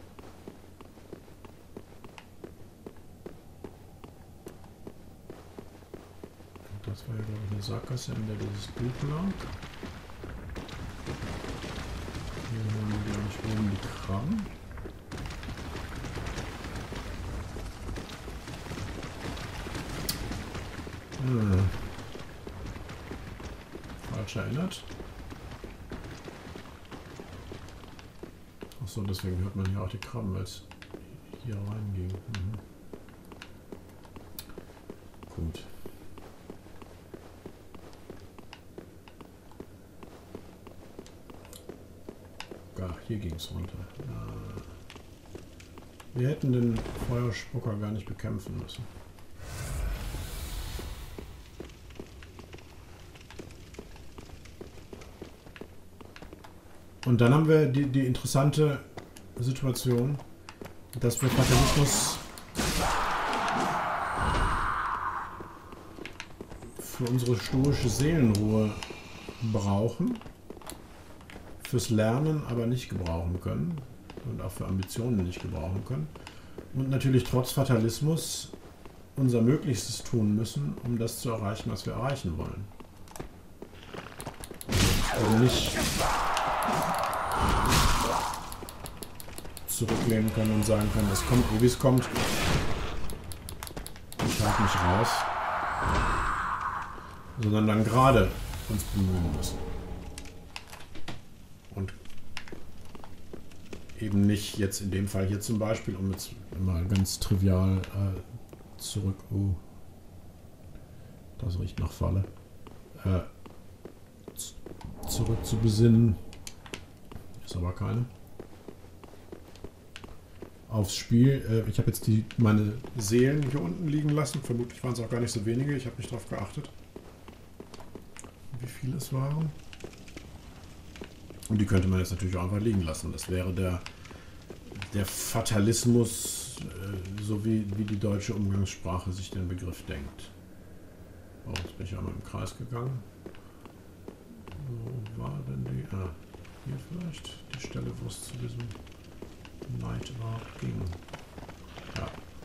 Das war ja, glaube ich, eine Sackgasse, in der dieses Buch lag. Hier haben wir, glaube ich, oben die Krabben. Hm. Falsch erinnert. Achso, deswegen hört man hier auch die Krabben, weil es hier reinging. Mhm. Gut. Ach, hier ging es runter. Äh, wir hätten den Feuerspucker gar nicht bekämpfen müssen. Und dann haben wir die, die interessante Situation, dass wir Fatalismus für unsere stoische Seelenruhe brauchen, fürs Lernen aber nicht gebrauchen können und auch für Ambitionen nicht gebrauchen können und natürlich trotz Fatalismus unser Möglichstes tun müssen, um das zu erreichen, was wir erreichen wollen. Also nicht zurücklehnen können und sagen können, es kommt, wie es kommt. Ich halte mich raus. Sondern dann gerade uns bemühen müssen. Und eben nicht jetzt in dem Fall hier zum Beispiel, um jetzt mal ganz trivial äh, zurück... Oh, das riecht nach Falle. Äh, zurück zu besinnen. Ist aber keine. Aufs Spiel. Äh, ich habe jetzt die, meine Seelen hier unten liegen lassen. Vermutlich waren es auch gar nicht so wenige. Ich habe nicht darauf geachtet, wie viele es waren. Und die könnte man jetzt natürlich auch einfach liegen lassen. Das wäre der, der Fatalismus, äh, so wie, wie die deutsche Umgangssprache sich den Begriff denkt. Oh, jetzt bin ich einmal im Kreis gegangen. Wo war denn die? Ah, hier vielleicht die Stelle, wo es zu diesem Night Ark ging. Ja.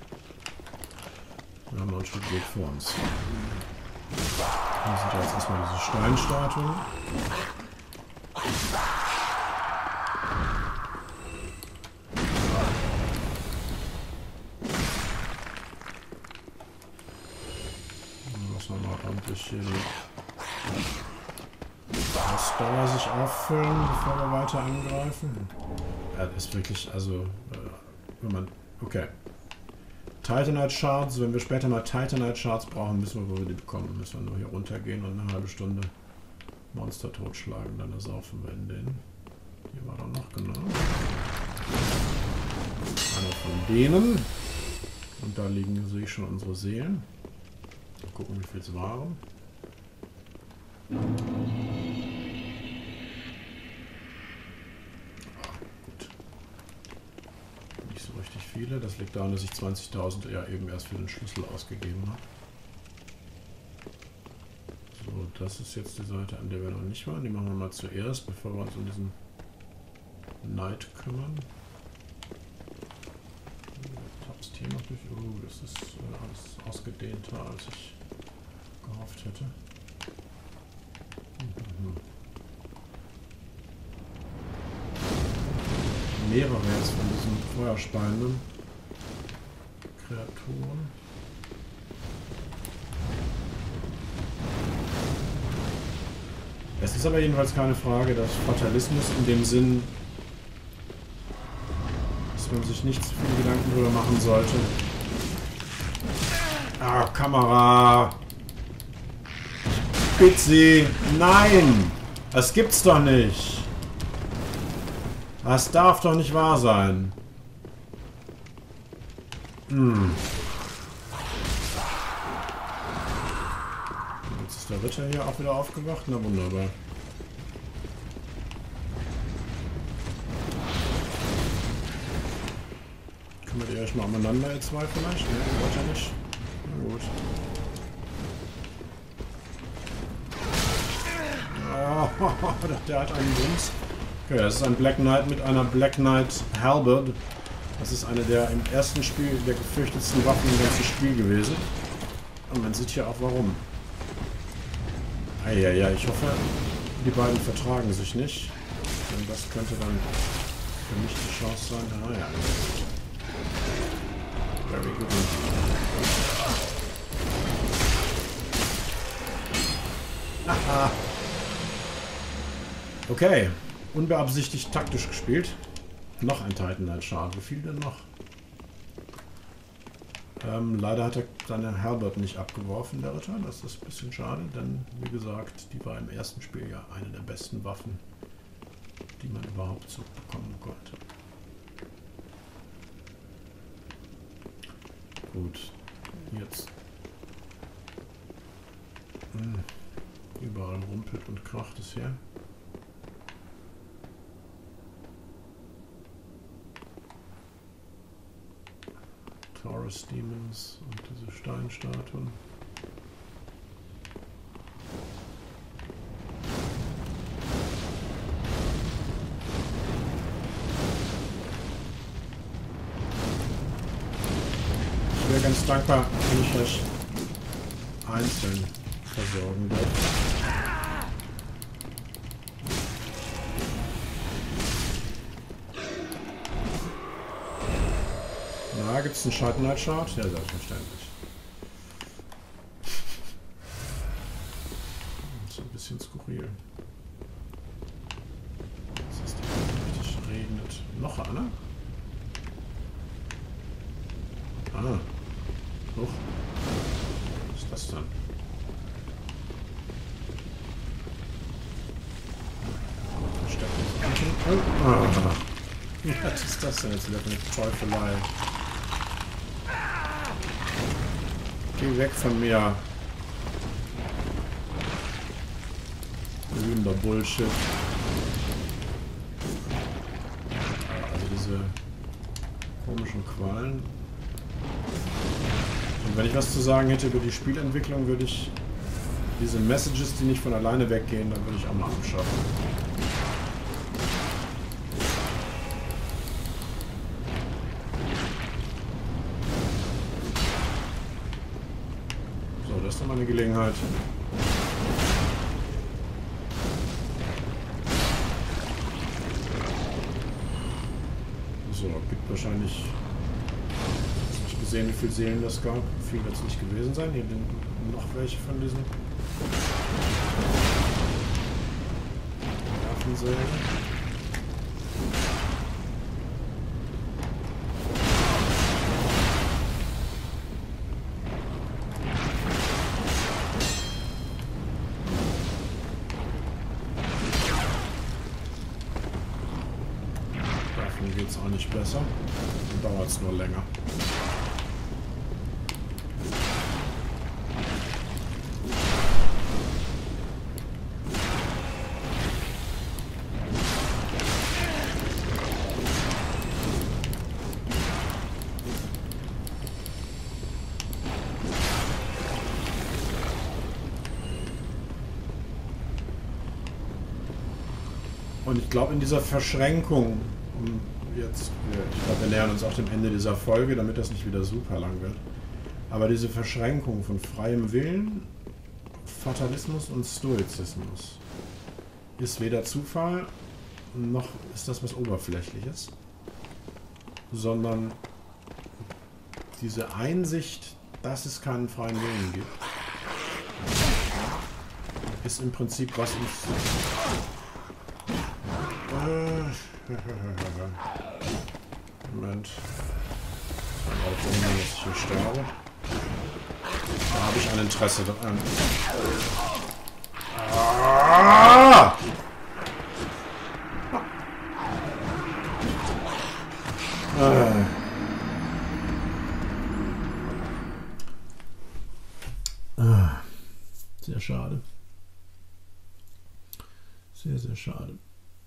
Wir haben noch ein Stück Weg vor uns. Hier sind jetzt erstmal diese Steinstatuen. Lassen wir mal ordentlich hier die Ausdauer sich auffüllen, bevor wir weiter angreifen. Ja, das ist wirklich, also, äh, wenn man, okay. Titanite Shards, wenn wir später mal Titanite Shards brauchen, wissen wir, wo wir die bekommen. Müssen wir nur hier runtergehen und eine halbe Stunde Monster totschlagen, dann ersaufen wir in denen. Hier war doch noch, genau. Einer von denen. Und da liegen, sehe ich schon, unsere Seelen. Mal gucken, wie viel es waren. Viele. Das liegt daran, dass ich zwanzigtausend ja eben erst für den Schlüssel ausgegeben habe. So, das ist jetzt die Seite, an der wir noch nicht waren. Die machen wir mal zuerst, bevor wir uns um diesen Knight kümmern. Tappst hier noch durch. Oh, das ist äh, alles ausgedehnter, als ich gehofft hätte. Mhm. mehrere jetzt von diesen feuerspeienden Kreaturen. Es ist aber jedenfalls keine Frage, dass Fatalismus in dem Sinn, dass man sich nicht zu viele Gedanken darüber machen sollte. Ah, Kamera! Bitte Sie! Nein! Das gibt's doch nicht! Das darf doch nicht wahr sein! Hm. Jetzt ist der Ritter hier auch wieder aufgewacht. Na wunderbar. Kümmert ihr euch mal umeinander, ihr zwei vielleicht? Ne, wollt ihr nicht? Na gut. Oh, der hat einen Bums. Okay, das ist ein Black Knight mit einer Black Knight Halberd. Das ist eine der im ersten Spiel der gefürchtetsten Waffen im ganzen Spiel gewesen. Und man sieht hier auch warum. Eieiei, ich hoffe, die beiden vertragen sich nicht. Denn das könnte dann für mich die Chance sein. Ah ja. Very good. Aha. Okay. Unbeabsichtigt taktisch gespielt. Noch ein Titan Knight Shard. Wie viel denn noch? Ähm, leider hat er seine Halberd nicht abgeworfen, der Ritter. Das ist ein bisschen schade, denn wie gesagt, die war im ersten Spiel ja eine der besten Waffen, die man überhaupt so bekommen konnte. Gut, jetzt. Hm. Überall rumpelt und kracht es hier. Taurus Demons und diese Steinstatuen. Ich wäre ganz dankbar, wenn ich euch einzeln versorgen darf. Na, gibt es einen Titan Knight Shard? Ja, selbstverständlich. Das ist ein bisschen skurril. Das ist die richtig regnet. Noch einer? Ah. Hoch. Was ist das denn? Oh. Ah. Was ist das denn jetzt wieder für eine Teufelei? Geh weg von mir. Glühender Bullshit. Also diese komischen Qualen. Und wenn ich was zu sagen hätte über die Spielentwicklung, würde ich diese Messages, die nicht von alleine weggehen, dann würde ich auch mal abschaffen. Das ist doch mal eine Gelegenheit. So, gibt wahrscheinlich. Ich habe nicht gesehen, wie viele Seelen das gab. Viel wird es nicht gewesen sein. Hier sind noch welche von diesen Waffensälen. Geht es auch nicht besser. Dann dauert es nur länger. Und ich glaube, in dieser Verschränkung, um jetzt, ich glaube, wir nähern uns auch dem Ende dieser Folge, damit das nicht wieder super lang wird. Aber diese Verschränkung von freiem Willen, Fatalismus und Stoizismus ist weder Zufall, noch ist das was Oberflächliches. sondern diese Einsicht, dass es keinen freien Willen gibt, ist im Prinzip, was uns... Moment. Auch ohne, dass ich hier sterbe. Da habe ich ein Interesse dran. Ah! Ah. Ah. Sehr schade. Sehr, sehr schade.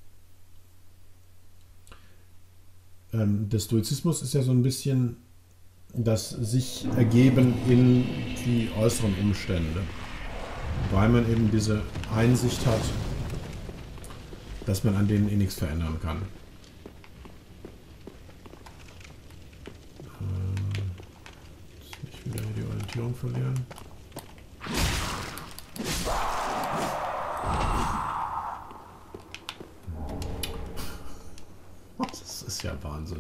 Ähm, der Stoizismus ist ja so ein bisschen das sich ergeben in die äußeren Umstände. Weil man eben diese Einsicht hat, dass man an denen eh nichts verändern kann. Äh, jetzt nicht wieder die Orientierung verlieren. Das ist ja Wahnsinn.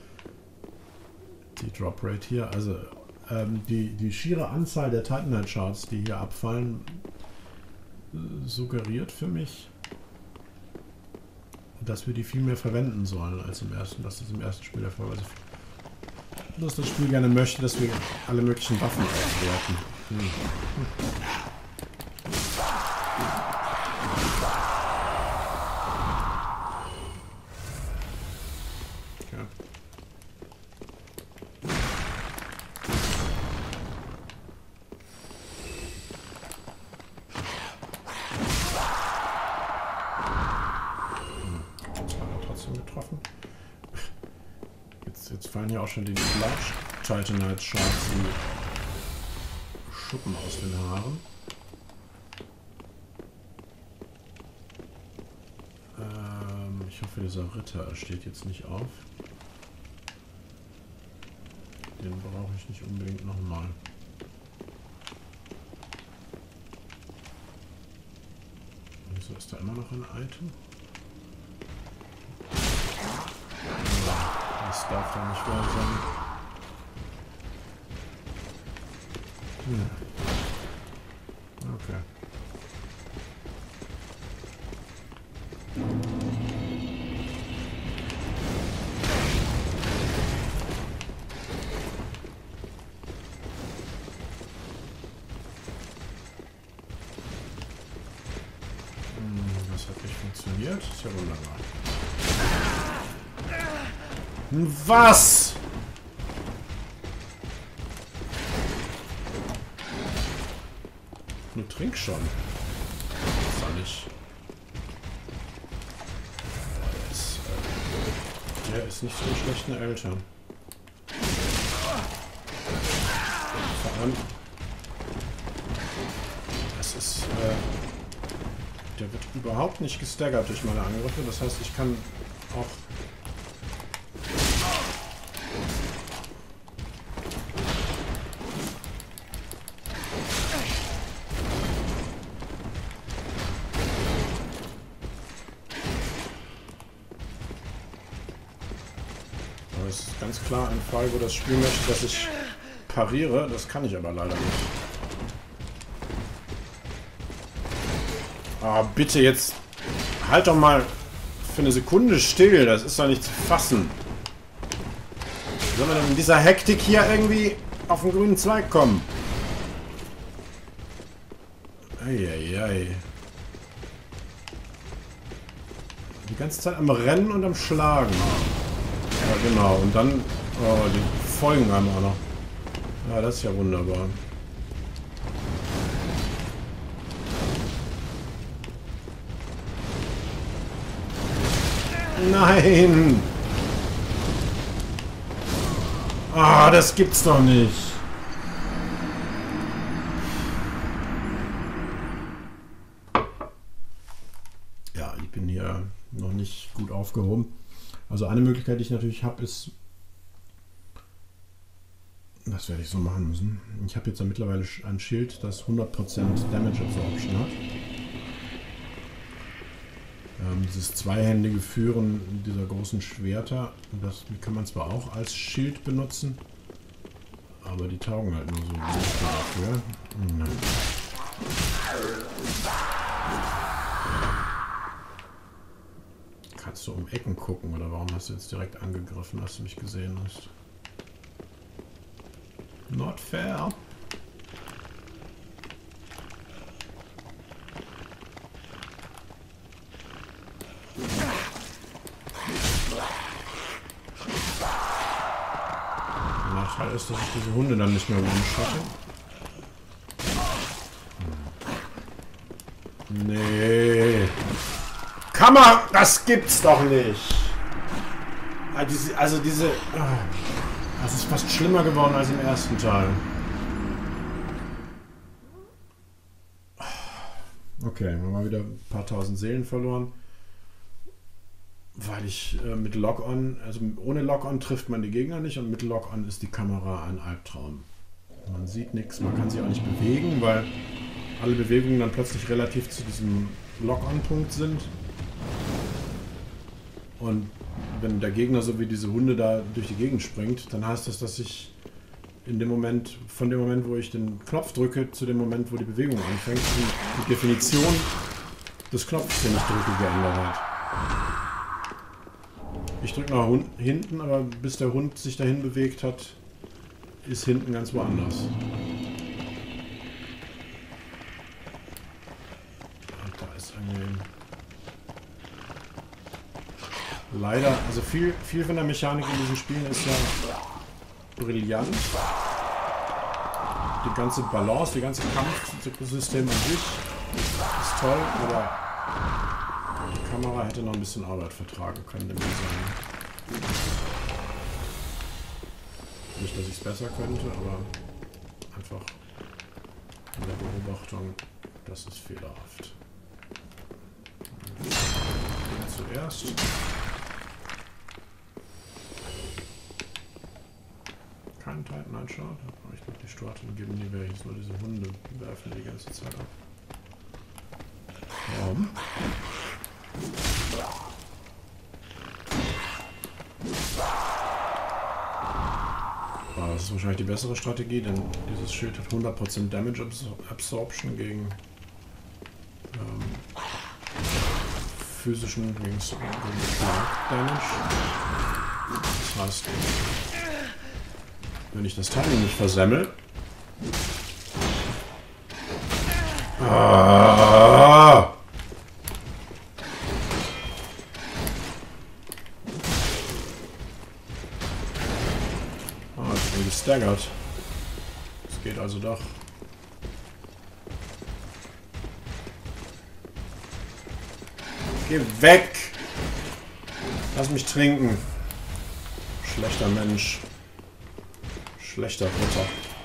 Die Drop Rate hier, also ähm, die, die schiere Anzahl der Titanite Charts, die hier abfallen, äh, suggeriert für mich, dass wir die viel mehr verwenden sollen als im ersten, dass das im ersten Spiel der Fall war. Also, dass das Spiel gerne möchte, dass wir alle möglichen Waffen aufwerten. Hm. Hm. Ja auch schon die Large Titanite Shards die Schuppen aus den Haaren. Ähm, ich hoffe, dieser Ritter steht jetzt nicht auf. Den brauche ich nicht unbedingt nochmal. Wieso ist da immer noch ein Item? Das darf ja nicht wahr sein. Hm. Okay. Hm, das hat nicht funktioniert. Ist ja wunderbar. Was? Nur trink schon. Das soll ich. Der ist, äh, der ist nicht so in schlechten Eltern. Vor allem. Das ist. Äh, der wird überhaupt nicht gestaggert durch meine Angriffe. Das heißt, ich kann auch. Das ist ganz klar ein Fall, wo das Spiel möchte, dass ich pariere. Das kann ich aber leider nicht. Ah, bitte jetzt. Halt doch mal für eine Sekunde still. Das ist doch nicht zu fassen. Wie soll man denn in dieser Hektik hier irgendwie auf den grünen Zweig kommen? Eieiei. Die ganze Zeit am Rennen und am Schlagen. Ja, genau. Und dann... Oh, die folgen einem auch noch. Ja, das ist ja wunderbar. Nein! Ah, das gibt's doch nicht. Ja, ich bin hier noch nicht gut aufgehoben. Also eine Möglichkeit, die ich natürlich habe, ist... Das werde ich so machen müssen. Ich habe jetzt ja mittlerweile ein Schild, das hundert Prozent Damage Absorption hat. Ähm, dieses zweihändige Führen dieser großen Schwerter, das die kann man zwar auch als Schild benutzen, aber die taugen halt nur so dafür. Nein. Kannst du um Ecken gucken oder warum hast du jetzt direkt angegriffen, als du mich gesehen hast? Not fair. Der Nachteil ist, dass ich diese Hunde dann nicht mehr one-shotte. Nee. Kammer, das gibt's doch nicht. Also diese... Das ist fast schlimmer geworden als im ersten Teil. Okay, wir haben mal wieder ein paar tausend Seelen verloren. Weil ich äh, mit Lock-On, also ohne Lock-On trifft man die Gegner nicht und mit Lock-On ist die Kamera ein Albtraum. Man sieht nichts, man kann sich auch nicht bewegen, weil alle Bewegungen dann plötzlich relativ zu diesem Lock-On-Punkt sind. Und wenn der Gegner so wie diese Hunde da durch die Gegend springt, dann heißt das, dass ich in dem Moment, von dem Moment, wo ich den Knopf drücke, zu dem Moment, wo die Bewegung anfängt, die, die Definition des Knopfs, den ich drücke, geändert hat. Ich drücke nach hinten, aber bis der Hund sich dahin bewegt hat, ist hinten ganz woanders. Und da ist irgendwie... Leider, also viel, viel von der Mechanik in diesen Spielen ist ja brillant. Die ganze Balance, die ganze Kampfsystem an sich ist toll, aber die Kamera hätte noch ein bisschen Arbeit vertragen können im Design. Nicht, dass ich es besser könnte, aber einfach in der Beobachtung, das ist fehlerhaft. Zuerst. Kein Titan anschaut, aber ich glaube, die Storten geben nie welches, nur diese Hunde werfen die ganze Zeit ab. Warum? Ah, das ist wahrscheinlich die bessere Strategie, denn dieses Schild hat hundert Prozent Damage Absorption gegen ähm, physischen, gegen Schlag Damage. Das heißt, wenn ich das Timing nicht versemmel. Ah! Ah, ich bin gestaggert. Das geht also doch. Geh weg! Lass mich trinken. Schlechter Mensch. Schlechter Ritter.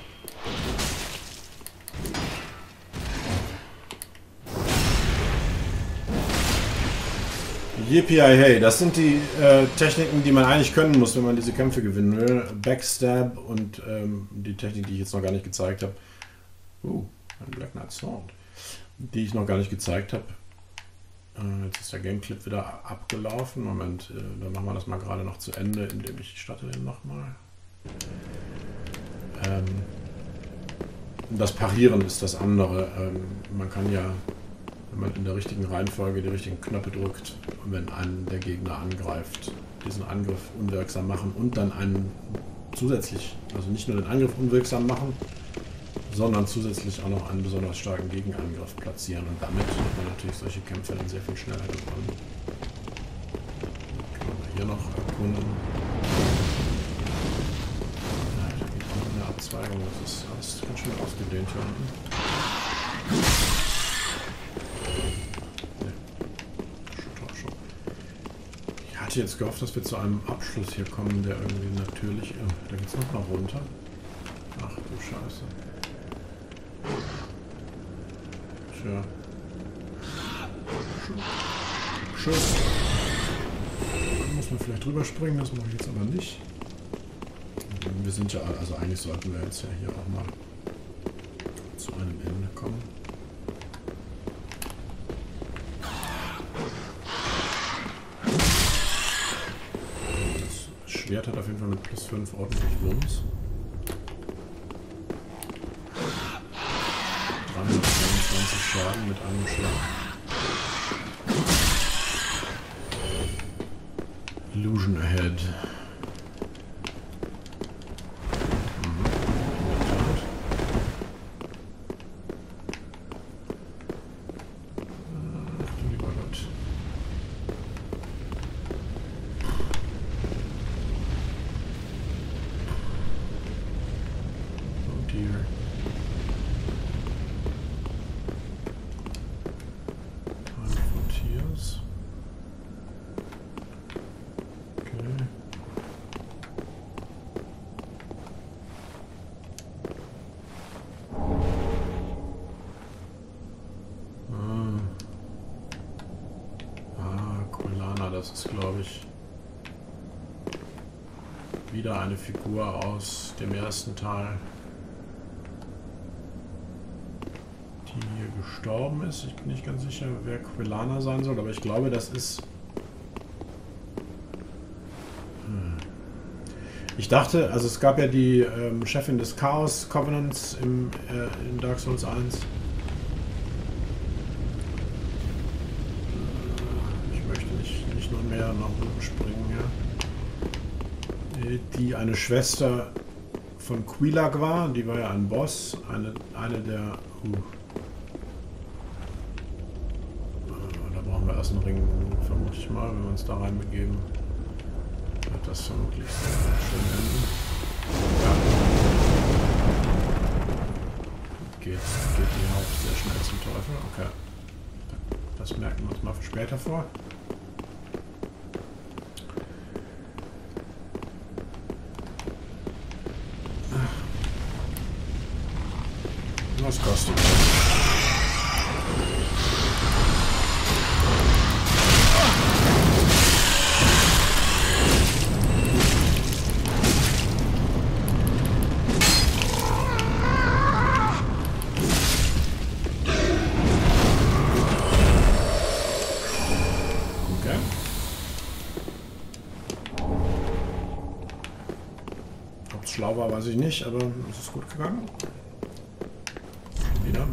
Yippie hey, das sind die äh, Techniken, die man eigentlich können muss, wenn man diese Kämpfe gewinnen will. Backstab und ähm, die Technik, die ich jetzt noch gar nicht gezeigt habe. Uh, ein Black Knight Sword. Die ich noch gar nicht gezeigt habe. Äh, jetzt ist der Gameclip wieder abgelaufen. Moment, äh, dann machen wir das mal gerade noch zu Ende, indem ich starte den nochmal. Ähm, das Parieren ist das andere. Ähm, man kann ja, wenn man in der richtigen Reihenfolge die richtigen Knöpfe drückt, wenn einen der Gegner angreift, diesen Angriff unwirksam machen und dann einen zusätzlich, also nicht nur den Angriff unwirksam machen, sondern zusätzlich auch noch einen besonders starken Gegenangriff platzieren. Und damit wird man natürlich solche Kämpfe dann sehr viel schneller gewonnen. Können wir hier noch erkunden. Ja, da gibt es noch eine Abzweigung, das ist alles ganz schön ausgedehnt hier unten. Ich hatte jetzt gehofft, dass wir zu einem Abschluss hier kommen, der irgendwie natürlich... Oh, da geht es noch mal runter. Ach du Scheiße. Tja. Schuss. Da muss man vielleicht drüber springen, das mache ich jetzt aber nicht. Wir sind ja, also eigentlich sollten wir jetzt ja hier auch mal zu einem Ende kommen. Schwert hat auf jeden Fall mit plus fünf ordentlich Wumms. dreihundertzweiundzwanzig Schaden mit einem Schlag. Illusion Ahead. Mhm. Ach du lieber Gott. Oh dear. Das ist, glaube ich, wieder eine Figur aus dem ersten Teil, die hier gestorben ist. Ich bin nicht ganz sicher, wer Quilana sein soll, aber ich glaube, das ist... Hm. Ich dachte, also es gab ja die ähm, Chefin des Chaos Covenants im, äh, in Dark Souls eins. Mehr nach unten springen, ja. Die eine Schwester von Quelaag war, die war ja ein Boss, eine, eine der... Uh, da brauchen wir erst einen Ring, vermute ich mal, wenn wir uns da reinbegeben. Wird das vermutlich sehr schön enden. Ja. Geht, geht die Haupt sehr schnell zum Teufel, okay. Das merken wir uns mal für später vor. Was kostet das? Okay. Ob es schlau war, weiß ich nicht, aber es ist gut gegangen. Wieder.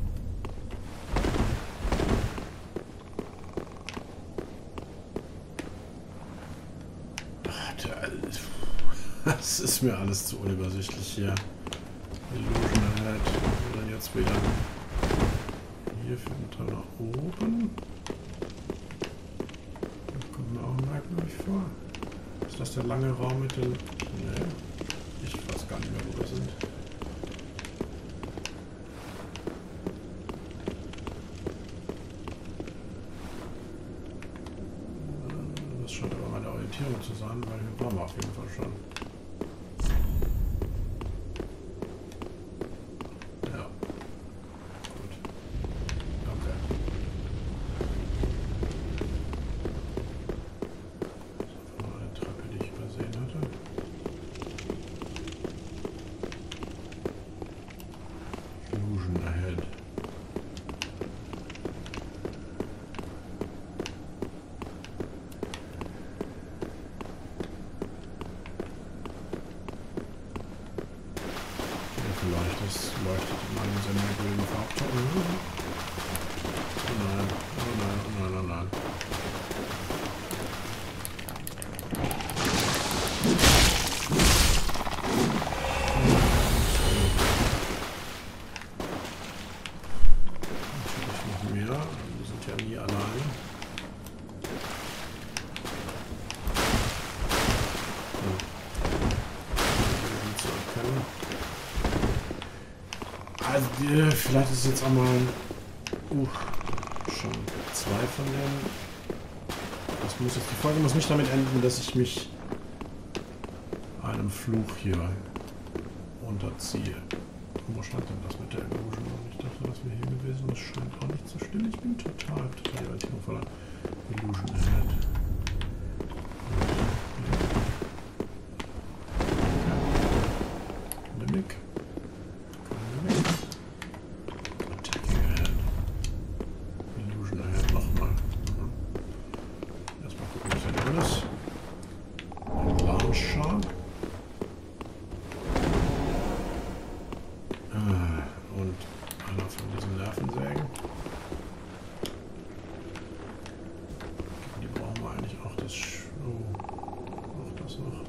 Das ist mir alles zu unübersichtlich hier. Illusion Ahead. Und dann jetzt wieder. Hier findet er nach oben. Das kommt mir auch merkwürdig vor. Ist das der lange Raum mit den... Nee. Ich weiß gar nicht mehr, wo wir sind. Das scheint aber meine Orientierung zu sein, weil hier waren wir auf jeden Fall schon. Ja. Gut. Okay. Das war eine Treppe, die ich übersehen hatte. Illusion Ahead. Vielleicht das leuchtet in einem sehr merkwürdigen Farbton. Oh nein, oh nein, oh nein, oh nein. Natürlich noch mehr. Wir sind ja nie allein. Hm. Zu erkennen. Also, die, vielleicht ist jetzt auch mal uh, schon zwei von denen. Das muss jetzt, die Folge muss nicht damit enden, dass ich mich einem Fluch hier unterziehe. Wo stand denn das mit der Illusion? Ich dachte, das wäre hier gewesen. Das scheint auch nicht zu stimmen. Ich bin total, total irritiert von der Illusion Ahead. Mimic. Erstmal gucken, was hier drin ist. Ein Plan. Sharp. Ah, und einer von diesen Nervensägen. Die brauchen wir eigentlich auch das... Sch oh, auch das noch.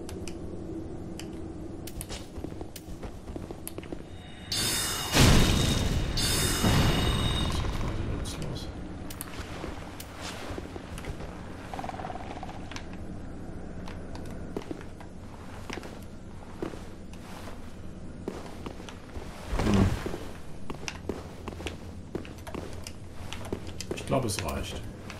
Ich glaube, es reicht.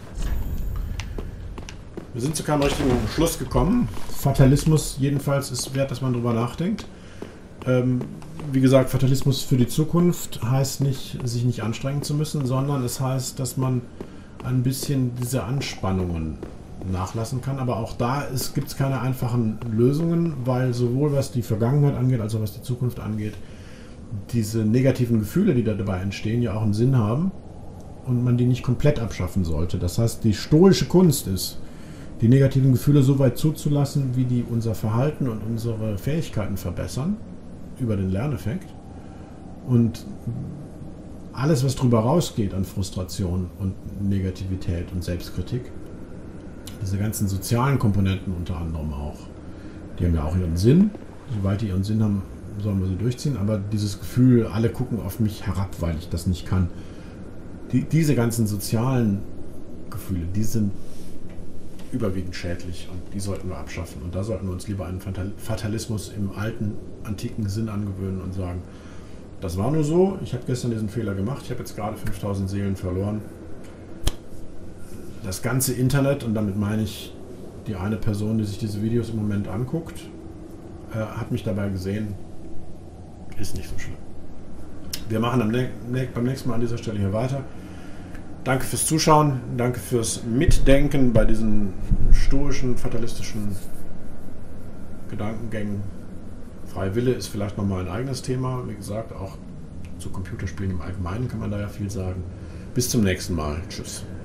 Wir sind zu keinem richtigen Schluss gekommen. Fatalismus jedenfalls ist wert, dass man drüber nachdenkt. Ähm, wie gesagt, Fatalismus für die Zukunft heißt nicht, sich nicht anstrengen zu müssen, sondern es heißt, dass man ein bisschen diese Anspannungen nachlassen kann. Aber auch da gibt es keine einfachen Lösungen, weil sowohl was die Vergangenheit angeht, als auch was die Zukunft angeht, diese negativen Gefühle, die da dabei entstehen, ja auch einen Sinn haben. Und man die nicht komplett abschaffen sollte. Das heißt, die stoische Kunst ist, die negativen Gefühle so weit zuzulassen, wie die unser Verhalten und unsere Fähigkeiten verbessern, über den Lerneffekt. Und alles, was drüber rausgeht an Frustration und Negativität und Selbstkritik, diese ganzen sozialen Komponenten unter anderem auch, die haben ja auch ihren Sinn. Sobald die ihren Sinn haben, sollen wir sie durchziehen. Aber dieses Gefühl, alle gucken auf mich herab, weil ich das nicht kann, Die, diese ganzen sozialen Gefühle, die sind überwiegend schädlich und die sollten wir abschaffen. Und da sollten wir uns lieber einen Fatalismus im alten, antiken Sinn angewöhnen und sagen, das war nur so, ich habe gestern diesen Fehler gemacht, ich habe jetzt gerade fünftausend Seelen verloren. Das ganze Internet, und damit meine ich die eine Person, die sich diese Videos im Moment anguckt, äh, hat mich dabei gesehen, ist nicht so schlimm. Wir machen am ne ne beim nächsten Mal an dieser Stelle hier weiter. Danke fürs Zuschauen, danke fürs Mitdenken bei diesen stoischen, fatalistischen Gedankengängen. Freie Wille ist vielleicht nochmal ein eigenes Thema. Wie gesagt, auch zu Computerspielen im Allgemeinen kann man da ja viel sagen. Bis zum nächsten Mal. Tschüss.